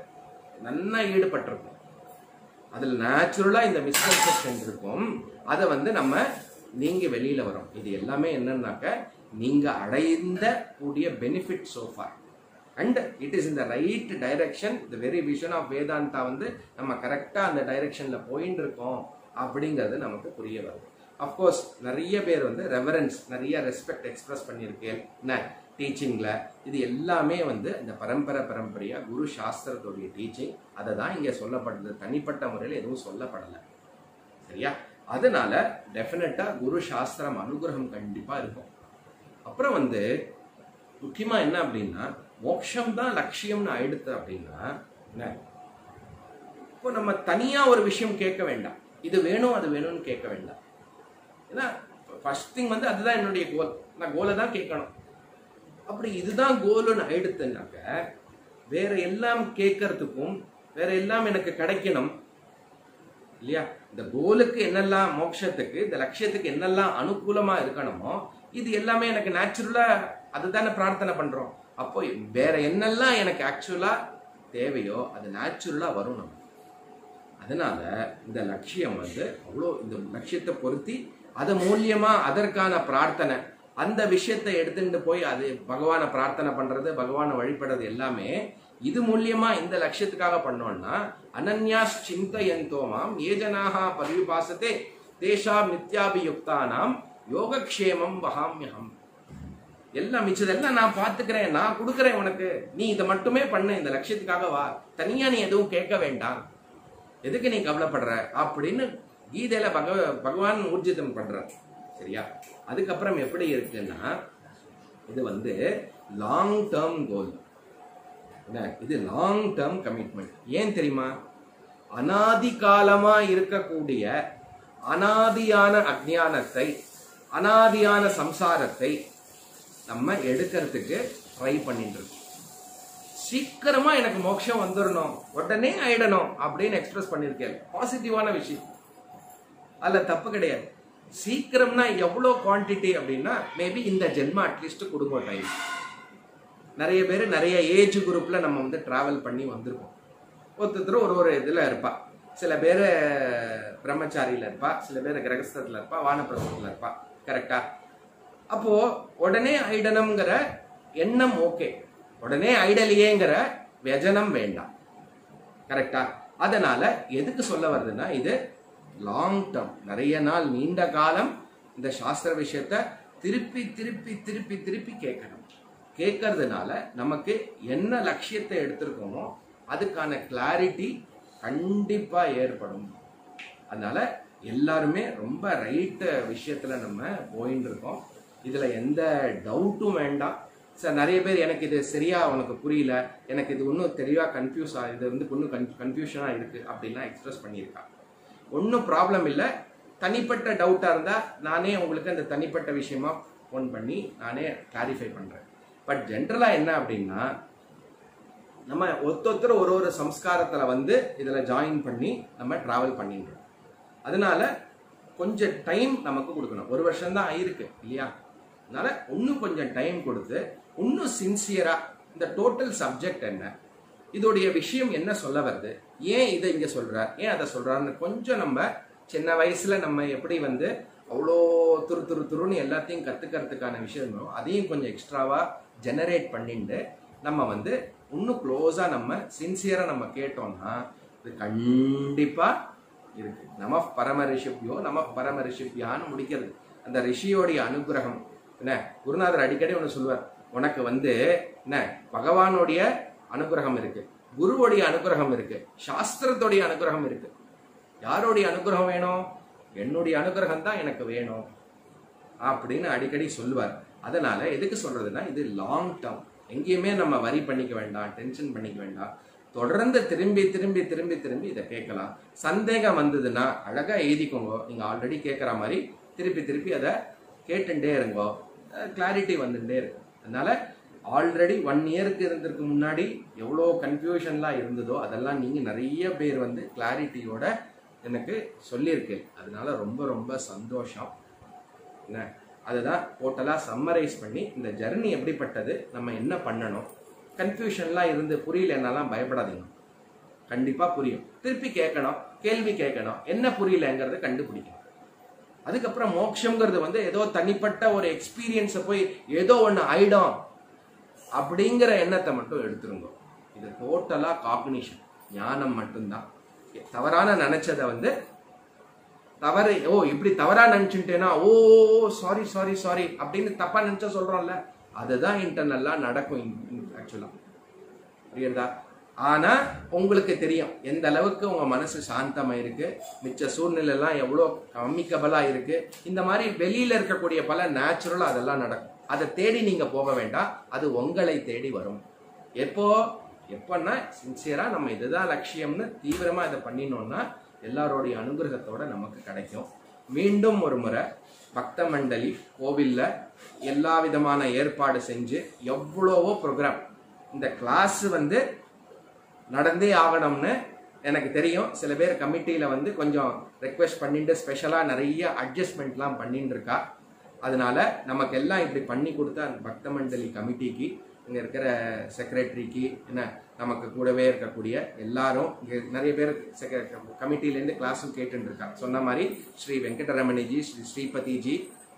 S1: நல்லா ஈடுபட்டிருக்கோம். அதுல நேச்சுரலா இந்த மிஸ்கன்செப்ஷன் இருக்கும். அதை வந்து நம்ம நீங்க வெளியில வரோம். இது எல்லாமே என்னன்னாக்க, நீங்க அடைந்த கூடிய benefit so far, and it is in the right direction. The very vision of Vedanta வந்து நம்ம கரெக்டா அந்த டைரக்ஷன்ல போயிட்டு இருக்கோம் அப்படிங்கிறது நமக்கு புரிய வருது. அப்கோர்ஸ் நிறைய பேர் வந்து ரெவரன்ஸ், நிறைய ரெஸ்பெக்ட் எக்ஸ்பிரஸ் பண்ணியிருக்கேன். என்ன டீச்சிங்ல இது எல்லாமே வந்து இந்த பரம்பரை பரம்பரையா குரு சாஸ்திரத்துடைய டீச்சிங். அதை தான் இங்க சொல்லப்படுது, தனிப்பட்ட முறையில் எதுவும் சொல்லப்படலை. சரியா? அதனால டெஃபினட்டா குரு சாஸ்திரம் அனுகிரகம் கண்டிப்பா இருக்கும். அப்புறம் வந்து முக்கியமா என்ன அப்படின்னா, மோட்சம் தான் லட்சியம்னு ஆயிடுத்து அப்படின்னா என்ன, இப்போ நம்ம தனியா ஒரு விஷயம் கேட்க வேண்டாம், இது வேணும் அது வேணும்னு கேட்க வேண்டாம். ஏன்னா ஃபர்ஸ்ட் திங் வந்து அதுதான் என்னுடைய கோல், நான் கோலை தான் கேட்கணும். அப்படி இதுதான் கோலுன்னு ஆயிடுத்துனாக்க வேற எல்லாம் கேட்கறதுக்கும் வேற எல்லாம் எனக்கு கிடைக்கணும் இல்லையா? இந்த கோலுக்கு என்னெல்லாம், மோட்சத்துக்கு இந்த லட்சியத்துக்கு என்னெல்லாம் அனுகூலமா இருக்கணுமோ இது எல்லாமே எனக்கு நேச்சுரலா அதுதானே பிரார்த்தனை பண்றோம். அப்போ வேற என்னெல்லாம் எனக்கு ஆக்சுவலா தேவையோ அது நேச்சுரலா வரும் நம்ம. அதனால இந்த லட்சியம் வந்து அவ்வளோ, இந்த லட்சியத்தை பொருத்தி அது மூலியமா அதற்கான பிரார்த்தனை, அந்த விஷயத்தை எடுத்துட்டு போய் அது பகவானை பிரார்த்தனை பண்றது, பகவானை வழிபடுறது எல்லாமே இது மூலியமா இந்த லட்சியத்துக்காக பண்ணோம்னா அனன்யாஸ் சிந்தயந்தோமாம் ஏஜனாக பரிவிபாசத்தே தேஷாம் நித்யாபியுக்தானாம் யோகக்ஷேமம் வகாமியகம். எல்லாம் மிச்சதெல்லாம் நான் பார்த்துக்கிறேன், நான் கொடுக்குறேன் உனக்கு, நீ இதை மட்டுமே பண்ணு, இந்த லட்சியத்துக்காக வா, தனியா நீ எதுவும் கேட்க வேண்டாம், எதுக்கு நீ கவலைப்படுற அப்படின்னு கீதையில பகவ பகவான் ஊர்ஜிதம் பண்ற. சரியா? அதுக்கப்புறம் எப்படி இருக்குன்னா இது வந்து லாங் டேர்ம் கோல், இது லாங் டேர்ம் கமிட்மெண்ட். ஏன் தெரியுமா? அனாதி காலமா இருக்கக்கூடிய அனாதியான அஜ்ஞானத்தை, அனாதியான சம்சாரத்தை நம்ம எடுக்கிறதுக்கு ட்ரை பண்ணிட்டு இருக்கோம். சீக்கிரமா எனக்கு மோட்சம் வந்துடணும், உடனே ஆயிடணும் அப்படின்னு எக்ஸ்பிரஸ் பண்ணிருக்கேன். பாசிட்டிவான விஷயம், அதுல தப்பு கிடையாது. சீக்கிரம்னா எவ்வளவு குவான்டிட்டி அப்படின்னா மேபி இந்த ஜென்மம் அட்லீஸ்ட் கொடுங்க டைம். நிறைய பேர் நிறைய ஏஜ் குரூப்ல நம்ம வந்து டிராவல் பண்ணி வந்திருக்கோம். ஒருத்தர் ஒரு ஒரு இதுல இருப்பா, சில பேர் பிரம்மச்சாரியில இருப்பா, சில பேர் கிரகஸ்தத்துல இருப்பா, வானப்பிரசத்துல இருப்பா. கரெக்டா? அப்போ உடனே ஐடனம்ங்கிற எண்ணம் ஓகே, உடனே ஐடலியேங்கிற வியஜனம் வேண்டாம். கரெக்டா? அதனால எதுக்கு சொல்ல வருதுன்னா இது லாங் டேர்ம், நிறைய நாள் நீண்ட காலம் இந்த சாஸ்திர விஷயத்த திருப்பி திருப்பி திருப்பி திருப்பி கேட்கணும். கேட்கறதுனால நமக்கு என்ன லட்சியத்தை எடுத்திருக்கோமோ அதுக்கான கிளாரிட்டி கண்டிப்பா ஏற்படும். அதனால எல்லாருமே ரொம்ப ரைட் விஷயத்துல நம்ம போயின்னு இருக்கோம். இதுல எந்த டவுட்டும் வேண்டாம். சார் நிறைய பேர் எனக்கு இது சரியா உனக்கு புரியல, எனக்கு இது இன்னும் தெளிவா கன்ஃபியூஸ் ஆ இது வந்து இன்னும் கன்ஃபியூஷனா இருக்கு அப்படின்லாம் எக்ஸ்பிரஸ் பண்ணியிருக்காங்க. ஒன்றும் ப்ராப்ளம் இல்லை. தனிப்பட்ட டவுட்டா இருந்தா நானே உங்களுக்கு அந்த தனிப்பட்ட விஷயமா ஃபோன் பண்ணி நானே கிளாரிஃபை பண்றேன். பட் ஜென்ரலா என்ன அப்படின்னா நம்ம ஒருத்தொருத்தர் ஒரு ஒரு சம்ஸ்காரத்துல வந்து இதுல ஜாயின் பண்ணி நம்ம டிராவல் பண்ணிடுறோம். அதனால கொஞ்சம் டைம் நமக்கு கொடுக்கணும். ஒரு வருஷம் தான் ஆயிருக்கு இல்லையா? அதனால இன்னும் கொஞ்சம் டைம் கொடுத்து இன்னும் சின்சியரா இந்த டோட்டல் சப்ஜெக்ட் என்ன, இதோடைய விஷயம் என்ன சொல்ல வருது, ஏன் இதை இங்க சொல்றார், ஏன் அதை சொல்றாருன்னு கொஞ்சம் நம்ம சின்ன வயசுல நம்ம எப்படி வந்து அவ்வளோ துரு துரு துருன்னு எல்லாத்தையும் கத்துக்கிறதுக்கான விஷயம் அதையும் கொஞ்சம் எக்ஸ்ட்ராவா ஜெனரேட் பண்ணிட்டு நம்ம வந்து இன்னும் க்ளோஸா நம்ம சின்சியரா நம்ம கேட்டோம்னா இது கண்டிப்பா இருக்கு. நம பரம ரிஷிப்யோ நம பரம ரிஷிப்யான்னு முடிக்கிறது அந்த ரிஷியோடைய அனுகிரகம். என்ன குருநாதர் அடிக்கடி ஒன்று சொல்லுவார், உனக்கு வந்து என்ன பகவானுடைய அனுகிரகம் இருக்கு, குருவோடைய அனுகிரகம் இருக்கு, சாஸ்திரத்துடைய அனுகிரகம் இருக்கு. யாருடைய அனுகிரகம் வேணும்? என்னுடைய அனுகிரகம் தான் எனக்கு வேணும் அப்படின்னு அடிக்கடி சொல்லுவார். அதனால எதுக்கு சொல்றதுன்னா இது லாங் டேர்ம், எங்கேயுமே நம்ம வரி பண்ணிக்க வேண்டாம், டென்ஷன் பண்ணிக்க வேண்டாம். தொடர்ந்து திரும்பி திரும்பி திரும்பி திரும்பி இதை கேட்கலாம். சந்தேகம் வந்ததுன்னா அழகா எழுதிக்கோங்க, நீங்க ஆல்ரெடி கேட்குற மாதிரி திருப்பி திருப்பி அதை கேட்டுட்டே இருங்கோ, கிளாரிட்டி வந்துட்டே இருக்கு. அதனால ஆல்ரெடி ஒன் இயருக்கு இருந்ததுக்கு முன்னாடி எவ்வளோ கன்ஃபியூஷன்லாம் இருந்ததோ அதெல்லாம் நீங்க நிறைய பேர் வந்து கிளாரிட்டியோட எனக்கு சொல்லியிருக்கு. அதனால ரொம்ப ரொம்ப சந்தோஷம். என்ன அதுதான் டோட்டலா சம்மரைஸ் பண்ணி இந்த ஜர்னி எப்படிப்பட்டது, நம்ம என்ன பண்ணணும், கன்ஃபியூஷன்லாம் இருந்து புரியலன்னாலாம் பயப்படாதீங்க, கண்டிப்பா புரியும். திருப்பி கேட்கணும், கேள்வி கேட்கணும், என்ன புரியலங்கிறத கண்டுபிடிக்கணும். அதுக்கப்புறம் மோட்சம்ங்கிறது வந்து ஏதோ தனிப்பட்ட ஒரு எக்ஸ்பீரியன்ஸை போய் ஏதோ ஒன்று ஆயிடும் அப்படிங்கிற எண்ணத்தை மட்டும் எடுத்துருங்க. இது டோட்டலா காக்னிஷன், ஞானம் மட்டும்தான். தவறான நினைச்சதை வந்து தவறு, ஓ இப்படி தவறா நினைச்சுட்டேனா ஓ சாரி சாரி சாரி அப்படின்னு தப்பா நினைச்சா சொல்றோம்ல, அதுதான் இன்டர்னலா நடக்கும் ஆக்சுவலா. புரியுதா? ஆனா உங்களுக்கு தெரியும் எந்த அளவுக்கு உங்க மனசு சாந்தமா இருக்கு, மிச்ச சூழ்நிலை எல்லாம் எவ்வளோ அமிக்கபலா இருக்கு. இந்த மாதிரி வெளியில இருக்கக்கூடிய பல நேச்சுரலா அதெல்லாம் நடக்கும். அதை தேடி நீங்க போக வேண்டாம், அது உங்களை தேடி வரும். எப்போ எப்பன்னா சின்சியரா நம்ம இதுதான் லட்சியம்னு தீவிரமா இதை பண்ணினோம்னா எல்லாரோடைய அனுகிரகத்தோட நமக்கு கிடைக்கும். மீண்டும் ஒரு முறை பக்த மண்டலி கோவில்ல எல்லா விதமான ஏற்பாடு செஞ்சு எவ்வளவோ ப்ரோக்ராம், இந்த கிளாஸ் வந்து நடந்தே ஆகணும்னு எனக்கு தெரியும். சில பேர் கமிட்டியில வந்து கொஞ்சம் ரெக்வெஸ்ட் பண்ணிட்டு ஸ்பெஷலா நிறைய அட்ஜஸ்ட்மெண்ட்லாம் பண்ணிட்டு இருக்கா. அதனால நமக்கு எல்லாம் இப்படி பண்ணி கொடுத்த பக்த மண்டலி கமிட்டிக்கு, இங்க இருக்கிற செக்ரட்டரிக்கு, என்ன நமக்கு கூடவே இருக்கக்கூடிய எல்லாரும், இங்க நிறைய பேர் கமிட்டிலேருந்து கிளாஸும் கேட்டு இருக்கா. சொன்ன மாதிரி ஸ்ரீ வெங்கடரமணிஜி, ஸ்ரீ ஸ்ரீபதிஜி,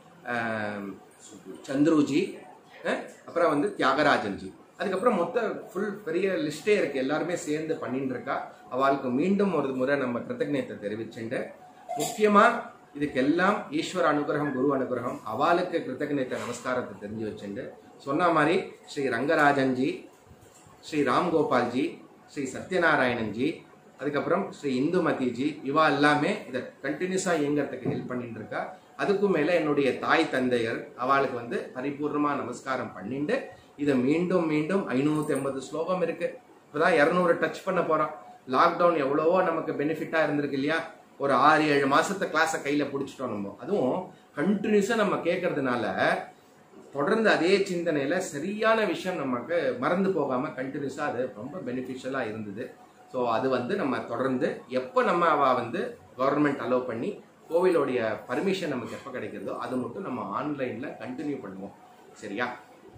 S1: சந்துருஜி, அப்புறம் வந்து தியாகராஜன்ஜி, அதுக்கப்புறம் மொத்த ஃபுல் பெரிய லிஸ்டே இருக்கு. எல்லாருமே சேர்ந்து பண்ணிட்டு இருக்கா. அவளுக்கு மீண்டும் ஒரு முறை நம்ம கிருத்தஜ்ஞத்தை தெரிவிச்சுட்டு, முக்கியமா இதுக்கெல்லாம் ஈஸ்வர அனுகிரகம், குரு அனுகிரகம், அவளுக்கு கிருத்தஜ்ஞத்தை நமஸ்காரத்தை தெரிஞ்சு வச்சுட்டு சொன்ன மாதிரி ஸ்ரீ ரங்கராஜன்ஜி, ஸ்ரீ ராம்கோபால்ஜி, ஸ்ரீ சத்யநாராயணன்ஜி, அதுக்கப்புறம் ஸ்ரீ இந்துமதிஜி, இவா எல்லாமே இதை கண்டினியூஸா இயங்கிறதுக்கு ஹெல்ப் பண்ணிட்டு இருக்கா. அதுக்கும் மேல என்னுடைய தாய் தந்தையர் அவளுக்கு வந்து பரிபூர்ணமா நமஸ்காரம் பண்ணிட்டு, இதை மீண்டும் மீண்டும் ஐநூத்தி ஐம்பது ஸ்லோகம் இருக்கு, இப்பதான் இருநூறு டச் பண்ண போறோம். லாக்டவுன் எவ்வளவோ நமக்கு பெனிஃபிட்டா இருந்திருக்கு இல்லையா? ஒரு ஆறு ஏழு மாசத்தை கிளாஸை கையில பிடிச்சிட்டோம் நம்ம. அதுவும் கண்டினியூஸா நம்ம கேட்கறதுனால தொடர்ந்து அதே சிந்தனையில சரியான விஷயம் நமக்கு மறந்து போகாம கண்டினியூஸா அது ரொம்ப பெனிஃபிஷியலா இருந்தது. ஸோ அது வந்து நம்ம தொடர்ந்து எப்போ நம்ம அவ வந்து கவர்மெண்ட் அலோவ் பண்ணி கோவிலோடைய பர்மிஷன் நமக்கு எப்போ கிடைக்கிறதோ அது மட்டும் நம்ம ஆன்லைன்ல கண்டினியூ பண்ணுவோம். சரியா?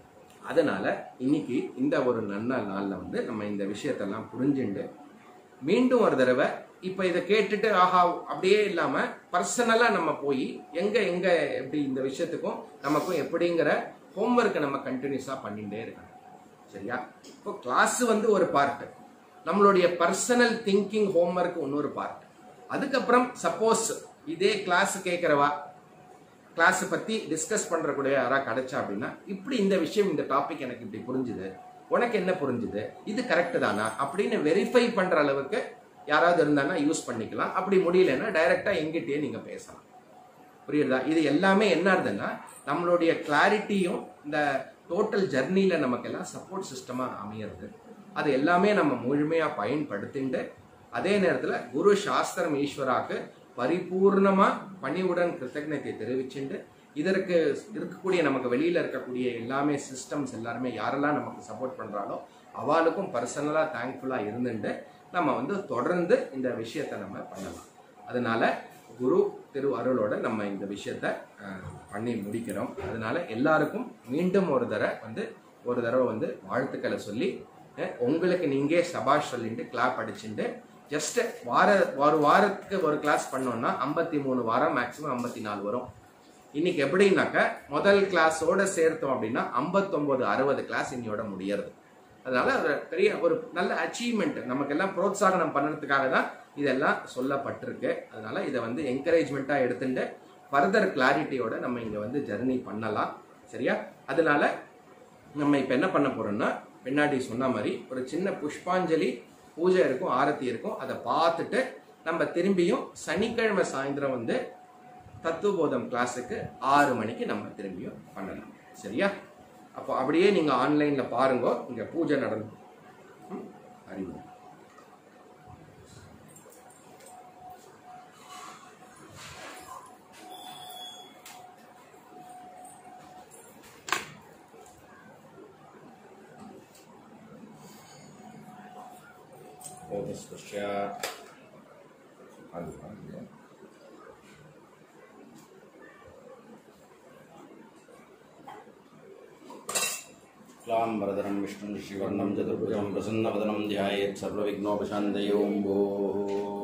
S1: அதனால இன்னைக்கு இந்த ஒரு நல்ல நாள்ல வந்து நம்ம இந்த விஷயத்தெல்லாம் புரிஞ்சுண்டு மீண்டும் ஒரு தடவை இப்ப இதை கேட்டுட்டு ஆஹா அப்படியே இல்லாம பர்சனலா நம்ம போய் எங்க எங்க எப்படி இந்த விஷயத்துக்கும் நமக்கும் எப்படிங்கிற ஹோம்ஒர்க்கை நம்ம கண்டினியூஸா பண்ணிட்டே இருக்கணும். சரியா? இப்போ கிளாஸ் வந்து ஒரு பார்ட், நம்மளுடைய பர்சனல் திங்கிங் ஹோம்ஒர்க் இன்னொரு பார்ட். அதுக்கப்புறம் சப்போஸ் இதே கிளாஸ் கேட்கிறவா, கிளாஸ் பத்தி டிஸ்கஸ் பண்ற கூட யாரா கிடைச்சா அப்படின்னா, இப்படி இந்த விஷயம் இந்த டாபிக் எனக்கு இப்படி புரிஞ்சுது, உனக்கு என்ன புரிஞ்சுது, இது கரெக்ட் தானா அப்படின்னு வெரிஃபை பண்ற அளவுக்கு யாராவது இருந்தாங்கன்னா யூஸ் பண்ணிக்கலாம். அப்படி முடியலன்னா டைரக்டா எங்கிட்டே நீங்க பேசலாம். புரியுதா? இது எல்லாமே என்ன இருந்ததுன்னா நம்மளுடைய கிளாரிட்டியும் இந்த டோட்டல் ஜர்னில நமக்கு எல்லாம் சப்போர்ட் சிஸ்டமா அமையிறது. அது எல்லாமே நம்ம முழுமையா பயன்படுத்திட்டு அதே நேரத்துல குரு சாஸ்திரம் ஈஸ்வராக்கு பரிபூர்ணமா பணிவுடன் கிருத்தஜ்ஞத்தை தெரிவிச்சுட்டு, இதற்கு இருக்கக்கூடிய நமக்கு வெளியில இருக்கக்கூடிய எல்லாமே சிஸ்டம்ஸ் எல்லாருமே யாரெல்லாம் நமக்கு சப்போர்ட் பண்றாலோ அவளுக்கும் பர்சனலா தேங்க்ஃபுல்லா இருந்துட்டு நம்ம வந்து தொடர்ந்து இந்த விஷயத்த நம்ம பண்ணலாம். அதனால குரு திரு அருளோட நம்ம இந்த விஷயத்த பண்ணி முடிக்கிறோம். அதனால எல்லாருக்கும் மீண்டும் ஒரு தடவை வந்து ஒரு தடவை வந்து வாழ்த்துக்களை சொல்லி உங்களுக்கு நீங்க சபாஷ் சொல்லிட்டு கிளாப் அடிச்சுட்டு ஜஸ்ட் வார ஒரு வாரத்துக்கு ஒரு கிளாஸ் பண்ணோம்னா ஐம்பத்தி மூணு வாரம் மேக்சிமம் ஐம்பத்தி நாலு வரும். இன்னைக்கு எப்படின்னாக்க முதல் கிளாஸோட சேர்த்தோம் அப்படின்னா ஐம்பத்தொன்பது அறுபது கிளாஸ் இன்னையோட முடியறது. அதனால ஒரு பெரிய ஒரு நல்ல அச்சீவ்மெண்ட் நமக்கு எல்லாம் புரோத்சாகனம் பண்ணுறதுக்காக தான் இதெல்லாம் சொல்லப்பட்டிருக்கு. அதனால இதை வந்து என்கரேஜ்மெண்ட்டா எடுத்துட்டு ஃபர்தர் கிளாரிட்டியோட நம்ம இங்க வந்து ஜர்னி பண்ணலாம். சரியா? அதனால நம்ம இப்ப என்ன பண்ண போறோம்னா, பின்னாடி சொன்ன மாதிரி ஒரு சின்ன புஷ்பாஞ்சலி பூஜை இருக்கும், ஆரத்தி இருக்கும். அதை பார்த்துட்டு நம்ம திரும்பியும் சனிக்கிழமை சாயந்தரம் வந்து தத்துவபோதம் கிளாஸுக்கு ஆறு மணிக்கு நம்ம திரும்பியும் பண்ணலாம். சரியா? அப்போ அப்படியே நீங்க ஆன்லைன்ல பாருங்க, இங்க பூஜை நடந்து அறிவு.
S3: क्लांबरधरं विष्णुं शिवर्णं चतुर्भुजं प्रसन्नवदनं ध्यायेत् सर्वविघ्नोपशान्तये। ओं भोः।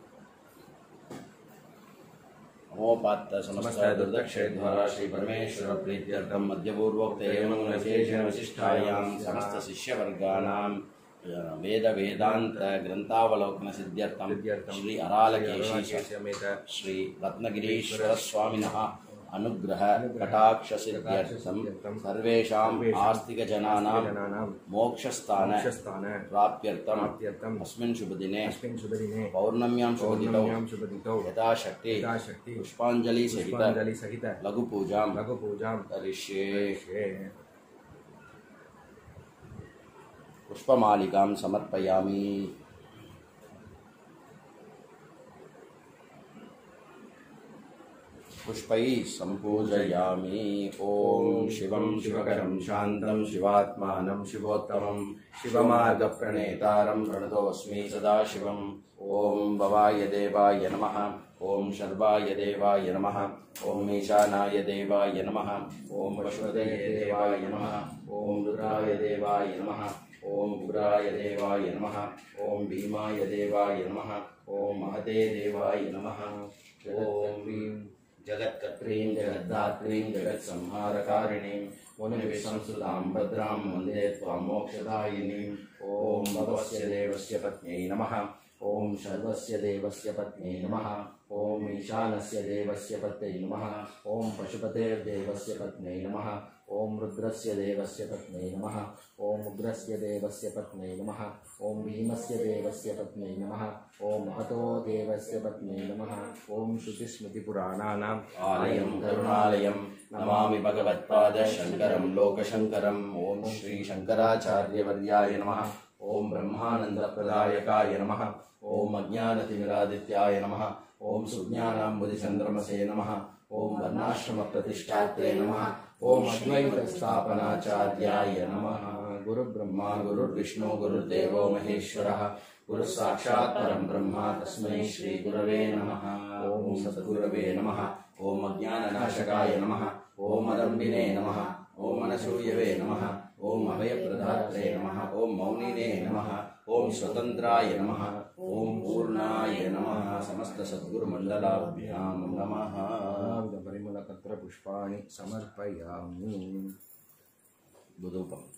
S3: नमोपात्त समस्त दुर्दक्षेद्वारा श्री परमेश्वर प्रीत्यर्थं मध्यपूर्वोक्त एवं विशेषेण विशिष्टायां समस्त शिष्यवर्गाणां वेद वेदांत ग्रंथावलोकन सिद्ध्यर्थं श्री अरालकेशी श्री रत्नगिरीश्वर स्वामिनः अनुग्रह कटाक्ष सिद्ध्यर्थम सर्वेषाम् आस्तिक जनानां मोक्षस्थान प्राप्त्यर्थम अस्मिन् शुभदिने पौर्णम्यां शुभदिनौ यथाशक्ति पुष्पांजलि सहित लघु पूजां करिष्ये। पुष्पमालिकां समर्पयामि। पुष्पैः सम्पूजयामि। ॐ शिवं शिवकरं शान्तं शिवात्मानं शिवोत्तमं शिवमार्गप्रणेतारं प्रणतोऽस्मि सदाशिवम्। ॐ भवाय देवाय नमः। ॐ शर्वाय देवाय नमः। ॐ ईशानाय देवाय नमः। ॐ पशुपतये देवाय नमः। ॐ रुद्राय देवाय नमः। ॐ उग्राय देवाय नमः। ॐ भीमाय देवाय नमः। ॐ महते देवाय नमः। ॐ जगत्कर्त्रीं जगद्धात्रीं जगत्संहारकारिणीं मुनिविसंस्तुतां भद्रां वन्दे त्वां मोक्षदायिनीं। ॐ भवस्य देवस्य पत्न्यै नमः। ॐ शर्वस्य देवस्य पत्न्यै नमः। ॐ ईशानस्य देवस्य पत्न्यै नमः। ॐ पशुपतेर्देवस्य पत्न्यै नमः। ॐ रुद्रस्य देवस्य पत्न्यै नमः। ॐ उग्रस्य देवस्य पत्न्यै नमः। ॐ भीमस्य देवस्य पत्न्यै नमः। ॐ महतो देवस्य पत्न्यै नमः। ॐ श्रुतिस्मृतिपुराणानाम् आलयं करुणालयं नमामि भगवत्पाद शङ्करं लोकशङ्करम्। ॐ श्री शङ्कराचार्यवर्याय नमः। ॐ ब्रह्मानन्दप्रदायकाय नमः। ॐ अज्ञानतिमिरादित्याय नमः। ॐ सुज्ञानाम्बुधिचन्द्रमसे नमः। ॐ वर्णाश्रमप्रतिष्ठात्रे नमः। ॐ अद्वैतस्थापनाचार्याय नमः। गुरुब्रह्मा गुरुर्विष्णु गुरुर्देवो महेश्वरः गुरुः साक्षात् परं ब्रह्म तस्मै श्री गुरवे नमः। ॐ सद्गुरवे नमः। ॐ अज्ञाननाशकाय नमः। ॐ अदम्बिने नमः। ॐ अनसूयवे नमः। ॐ अभयप्रदात्रे नमः। ॐ मौनिने नमः। ॐ स्वतन्त्राय नमः। ॐ पूर्णाय नमः। समस्त सद्गुरुमण्डलाभ्यां नमः।
S1: परिमलपत्र पुष्पाणि समर्पयामि।
S3: बुधूपम्।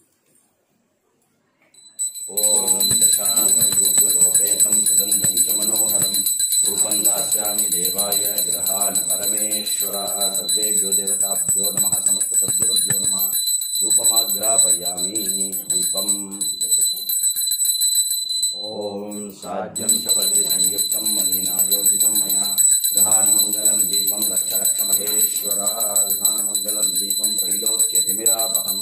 S3: ॐ दशाङ्गुग्लोपेतं सुगन्धं च मनोहरं रूपं दास्यामि देवाय ग्रहान् परमेश्वरः। सर्वेभ्यो देवताभ्यो नमः। समस्त सद्गुरुभ्यो नमः। धूपमाग्रापयामि। दीपम्। ॐ साध्यं च संयुक्तं मणिना योजितं मया ग्रहाणमङ्गलं दीपं रक्ष रक्ष महेश्वरा। ग्रहाणमङ्गलं दीपं त्रैलोक्यतिमिरापहम्।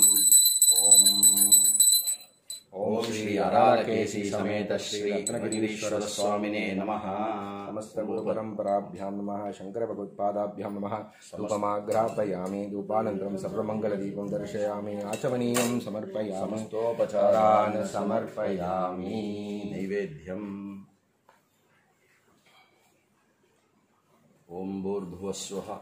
S3: ॐ श्री अरालकेशी समेत श्री रत्नगिरीश्वर स्वामिने नमः।
S1: समस्त गुरुपरम्पराभ्यां नमः। शंकर भगवत्पादाभ्यां नमः। धूपमाग्रापयामि। धूपानन्तरं सर्वमङ्गलदीपं दर्शयामि। आचमनीयं समर्पयामि।
S3: समस्तोपचारान् समर्पयामि। नैवेद्यम्। ॐ भूर्भुवः स्वः।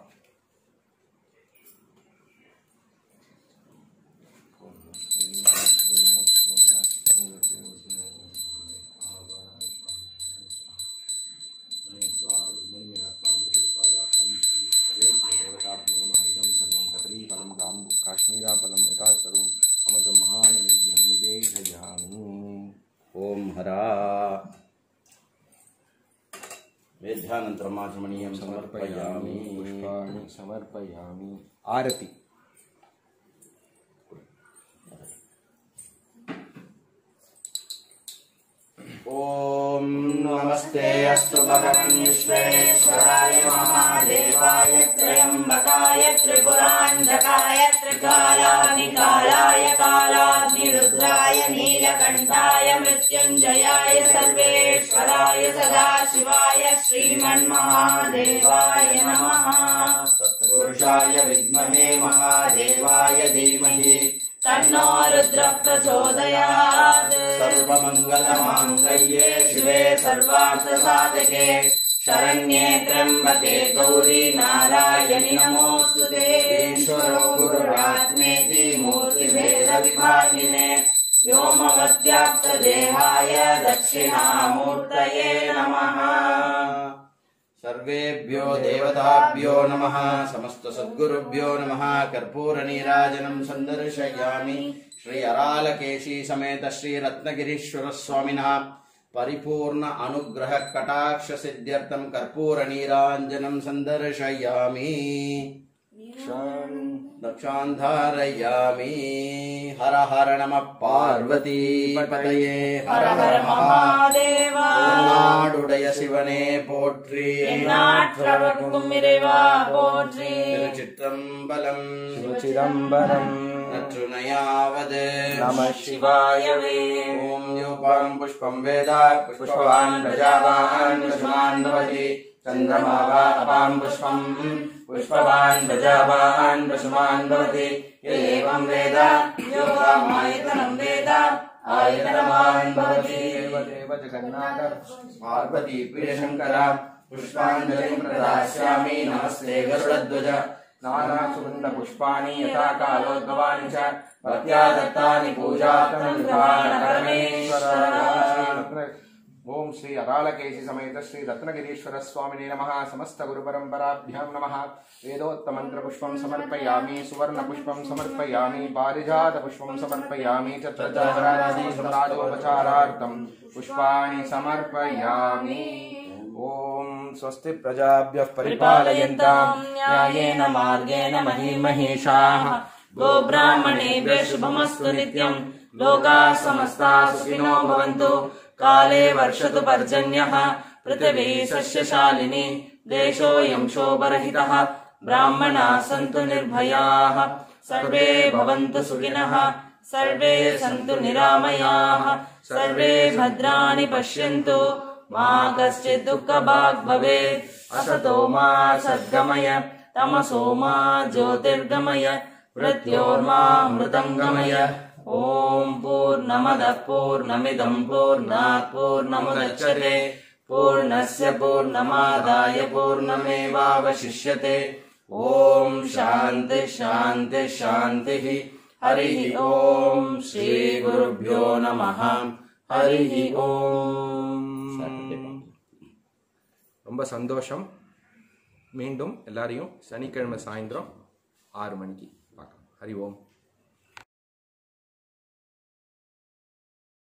S1: काश्मीरापदं यथा सर्वम् अमृतं महानैवेद्यं निवेदयामि।
S3: ॐ हरा। वेद्यानन्तरम् आचमनीयं समर्पयामि।
S1: पुष्पाणि समर्पयामि। आरति।
S3: ॐ नमस्ते अस्तु भगवन् विश्वेश्वराय महादेवाय
S2: त्र्यम्बकाय त्रिपुरान्तकाय त्रिकालाग्निकालाय कालाग्निरुद्राय नीलकण्ठाय मृत्युञ्जयाय सर्वेश्वराय सदाशिवाय श्रीमन्महादेवाय नमः।
S3: तत्पुरुषाय विद्महे महादेवाय धीमहि
S2: तन्नो रुद्रः प्रचोदयात्।
S3: सर्वमङ्गलमाङ्गल्ये
S2: शिवे सर्वार्थसाधके शरण्ये त्र्यम्बके गौरी नारायणि नमोऽस्तुते। ईश्वरो गुरुरात्मेति मूर्तिभेदविभागिने व्योमवद्व्याप्तदेहाय दक्षिणामूर्तये नमः।
S3: सर्वेभ्यो देवताभ्यो नमः। समस्त सद्गुरुभ्यो नमः। कर्पूरनीराजनं सन्दर्शयामि। श्री अरालकेशी समेत श्री रत्नगिरीश्वर स्वामिनः परिपूर्ण अनुग्रह कटाक्ष सिद्ध्यर्थं कर्पूरनीराजनं सन्दर्शयामि। दक्षान्धारयामि हर हर नमः पार्वती पतये
S2: हर हर महादेव
S3: नाडुடைய சிவனே போற்றி
S2: நாற்றவர்க்கும் இறைவா போற்றி
S3: திருச்சிற்றம்பலம்
S1: சிவச்சிதம்பரம்
S3: நற்றுணையாவது
S1: நம சிவாயவே.
S3: ஓம் யோபாம் புஷ்பம் வேத புஷ்பவான் பிரஜாவான் புஷ்மான் பவதி चंद्रमा वा अपां पुष्पं पुष्पवान् प्रजावान् पशुमान् भवति एवं वेद
S2: यो आयतनं वेद आयतनवान् भवति.
S1: देवदेव जगन्नाथ
S3: पार्वती प्रियशंकर पुष्पाञ्जलिं प्रदास्यामि नमस्ते गरुडध्वज
S1: नानासुगन्ध पुष्पाणि यथा कालोद्भवानि च
S3: भक्त्या दत्तानि पूजार्थं
S1: परमेश्वर. ओम श्री अरालकेशी समेत श्री रत्नगिरीश्वर स्वामिने नमः. समस्त गुरु परंपराभ्यां नमः. वेदोत्तम मंत्र पुष्पं समर्पयामि, सुवर्ण पुष्पं समर्पयामि, पारिजात पुष्पं समर्पयामि, चतुर्दशरादि सम्राजोपचारार्थं पुष्पाणि समर्पयामि. ओम स्वस्ति प्रजाभ्यः परिपालयन्तां
S2: न्यायेन मार्गेण महीमहेशाः. गोब्राह्मणेभ्यः शुभमस्तु नित्यं. लोकाः समस्ताः सुखिनो भवन्तु. काले वर्षतु पर्जन्यः. पृथिवी सस्यशालिनी. देशोऽयं शोभरहितः. ब्राह्मणाः सन्तु निर्भयाः. सर्वे भवन्तु सुखिनः. सर्वे सन्तु निरामयाः. सर्वे भद्राणि पश्यन्तु. मा कश्चित् दुःखभाग् भवेत्. असतो मा सद्गमय. तमसो मा ज्योतिर्गमय. मृत्योर्मामृतं गमय. ओम पूर्णमदः पूर्णमिदं पूर्णात् पूर्णमुदच्यते. पूर्णस्य पूर्णमादाय पूर्णमेवावशिष्यते. ओम शांति शांति शांतिः. हरिः ओम श्री गुरुभ्यो नमः. हरिः ओम.
S1: ரொம்ப சந்தோஷம். மீண்டும் எல்லாரையும் சனிக்கிழமை சாயந்தரம் ஆறு மணிக்கு பார்க்கலாம். ஹரி ஓம்.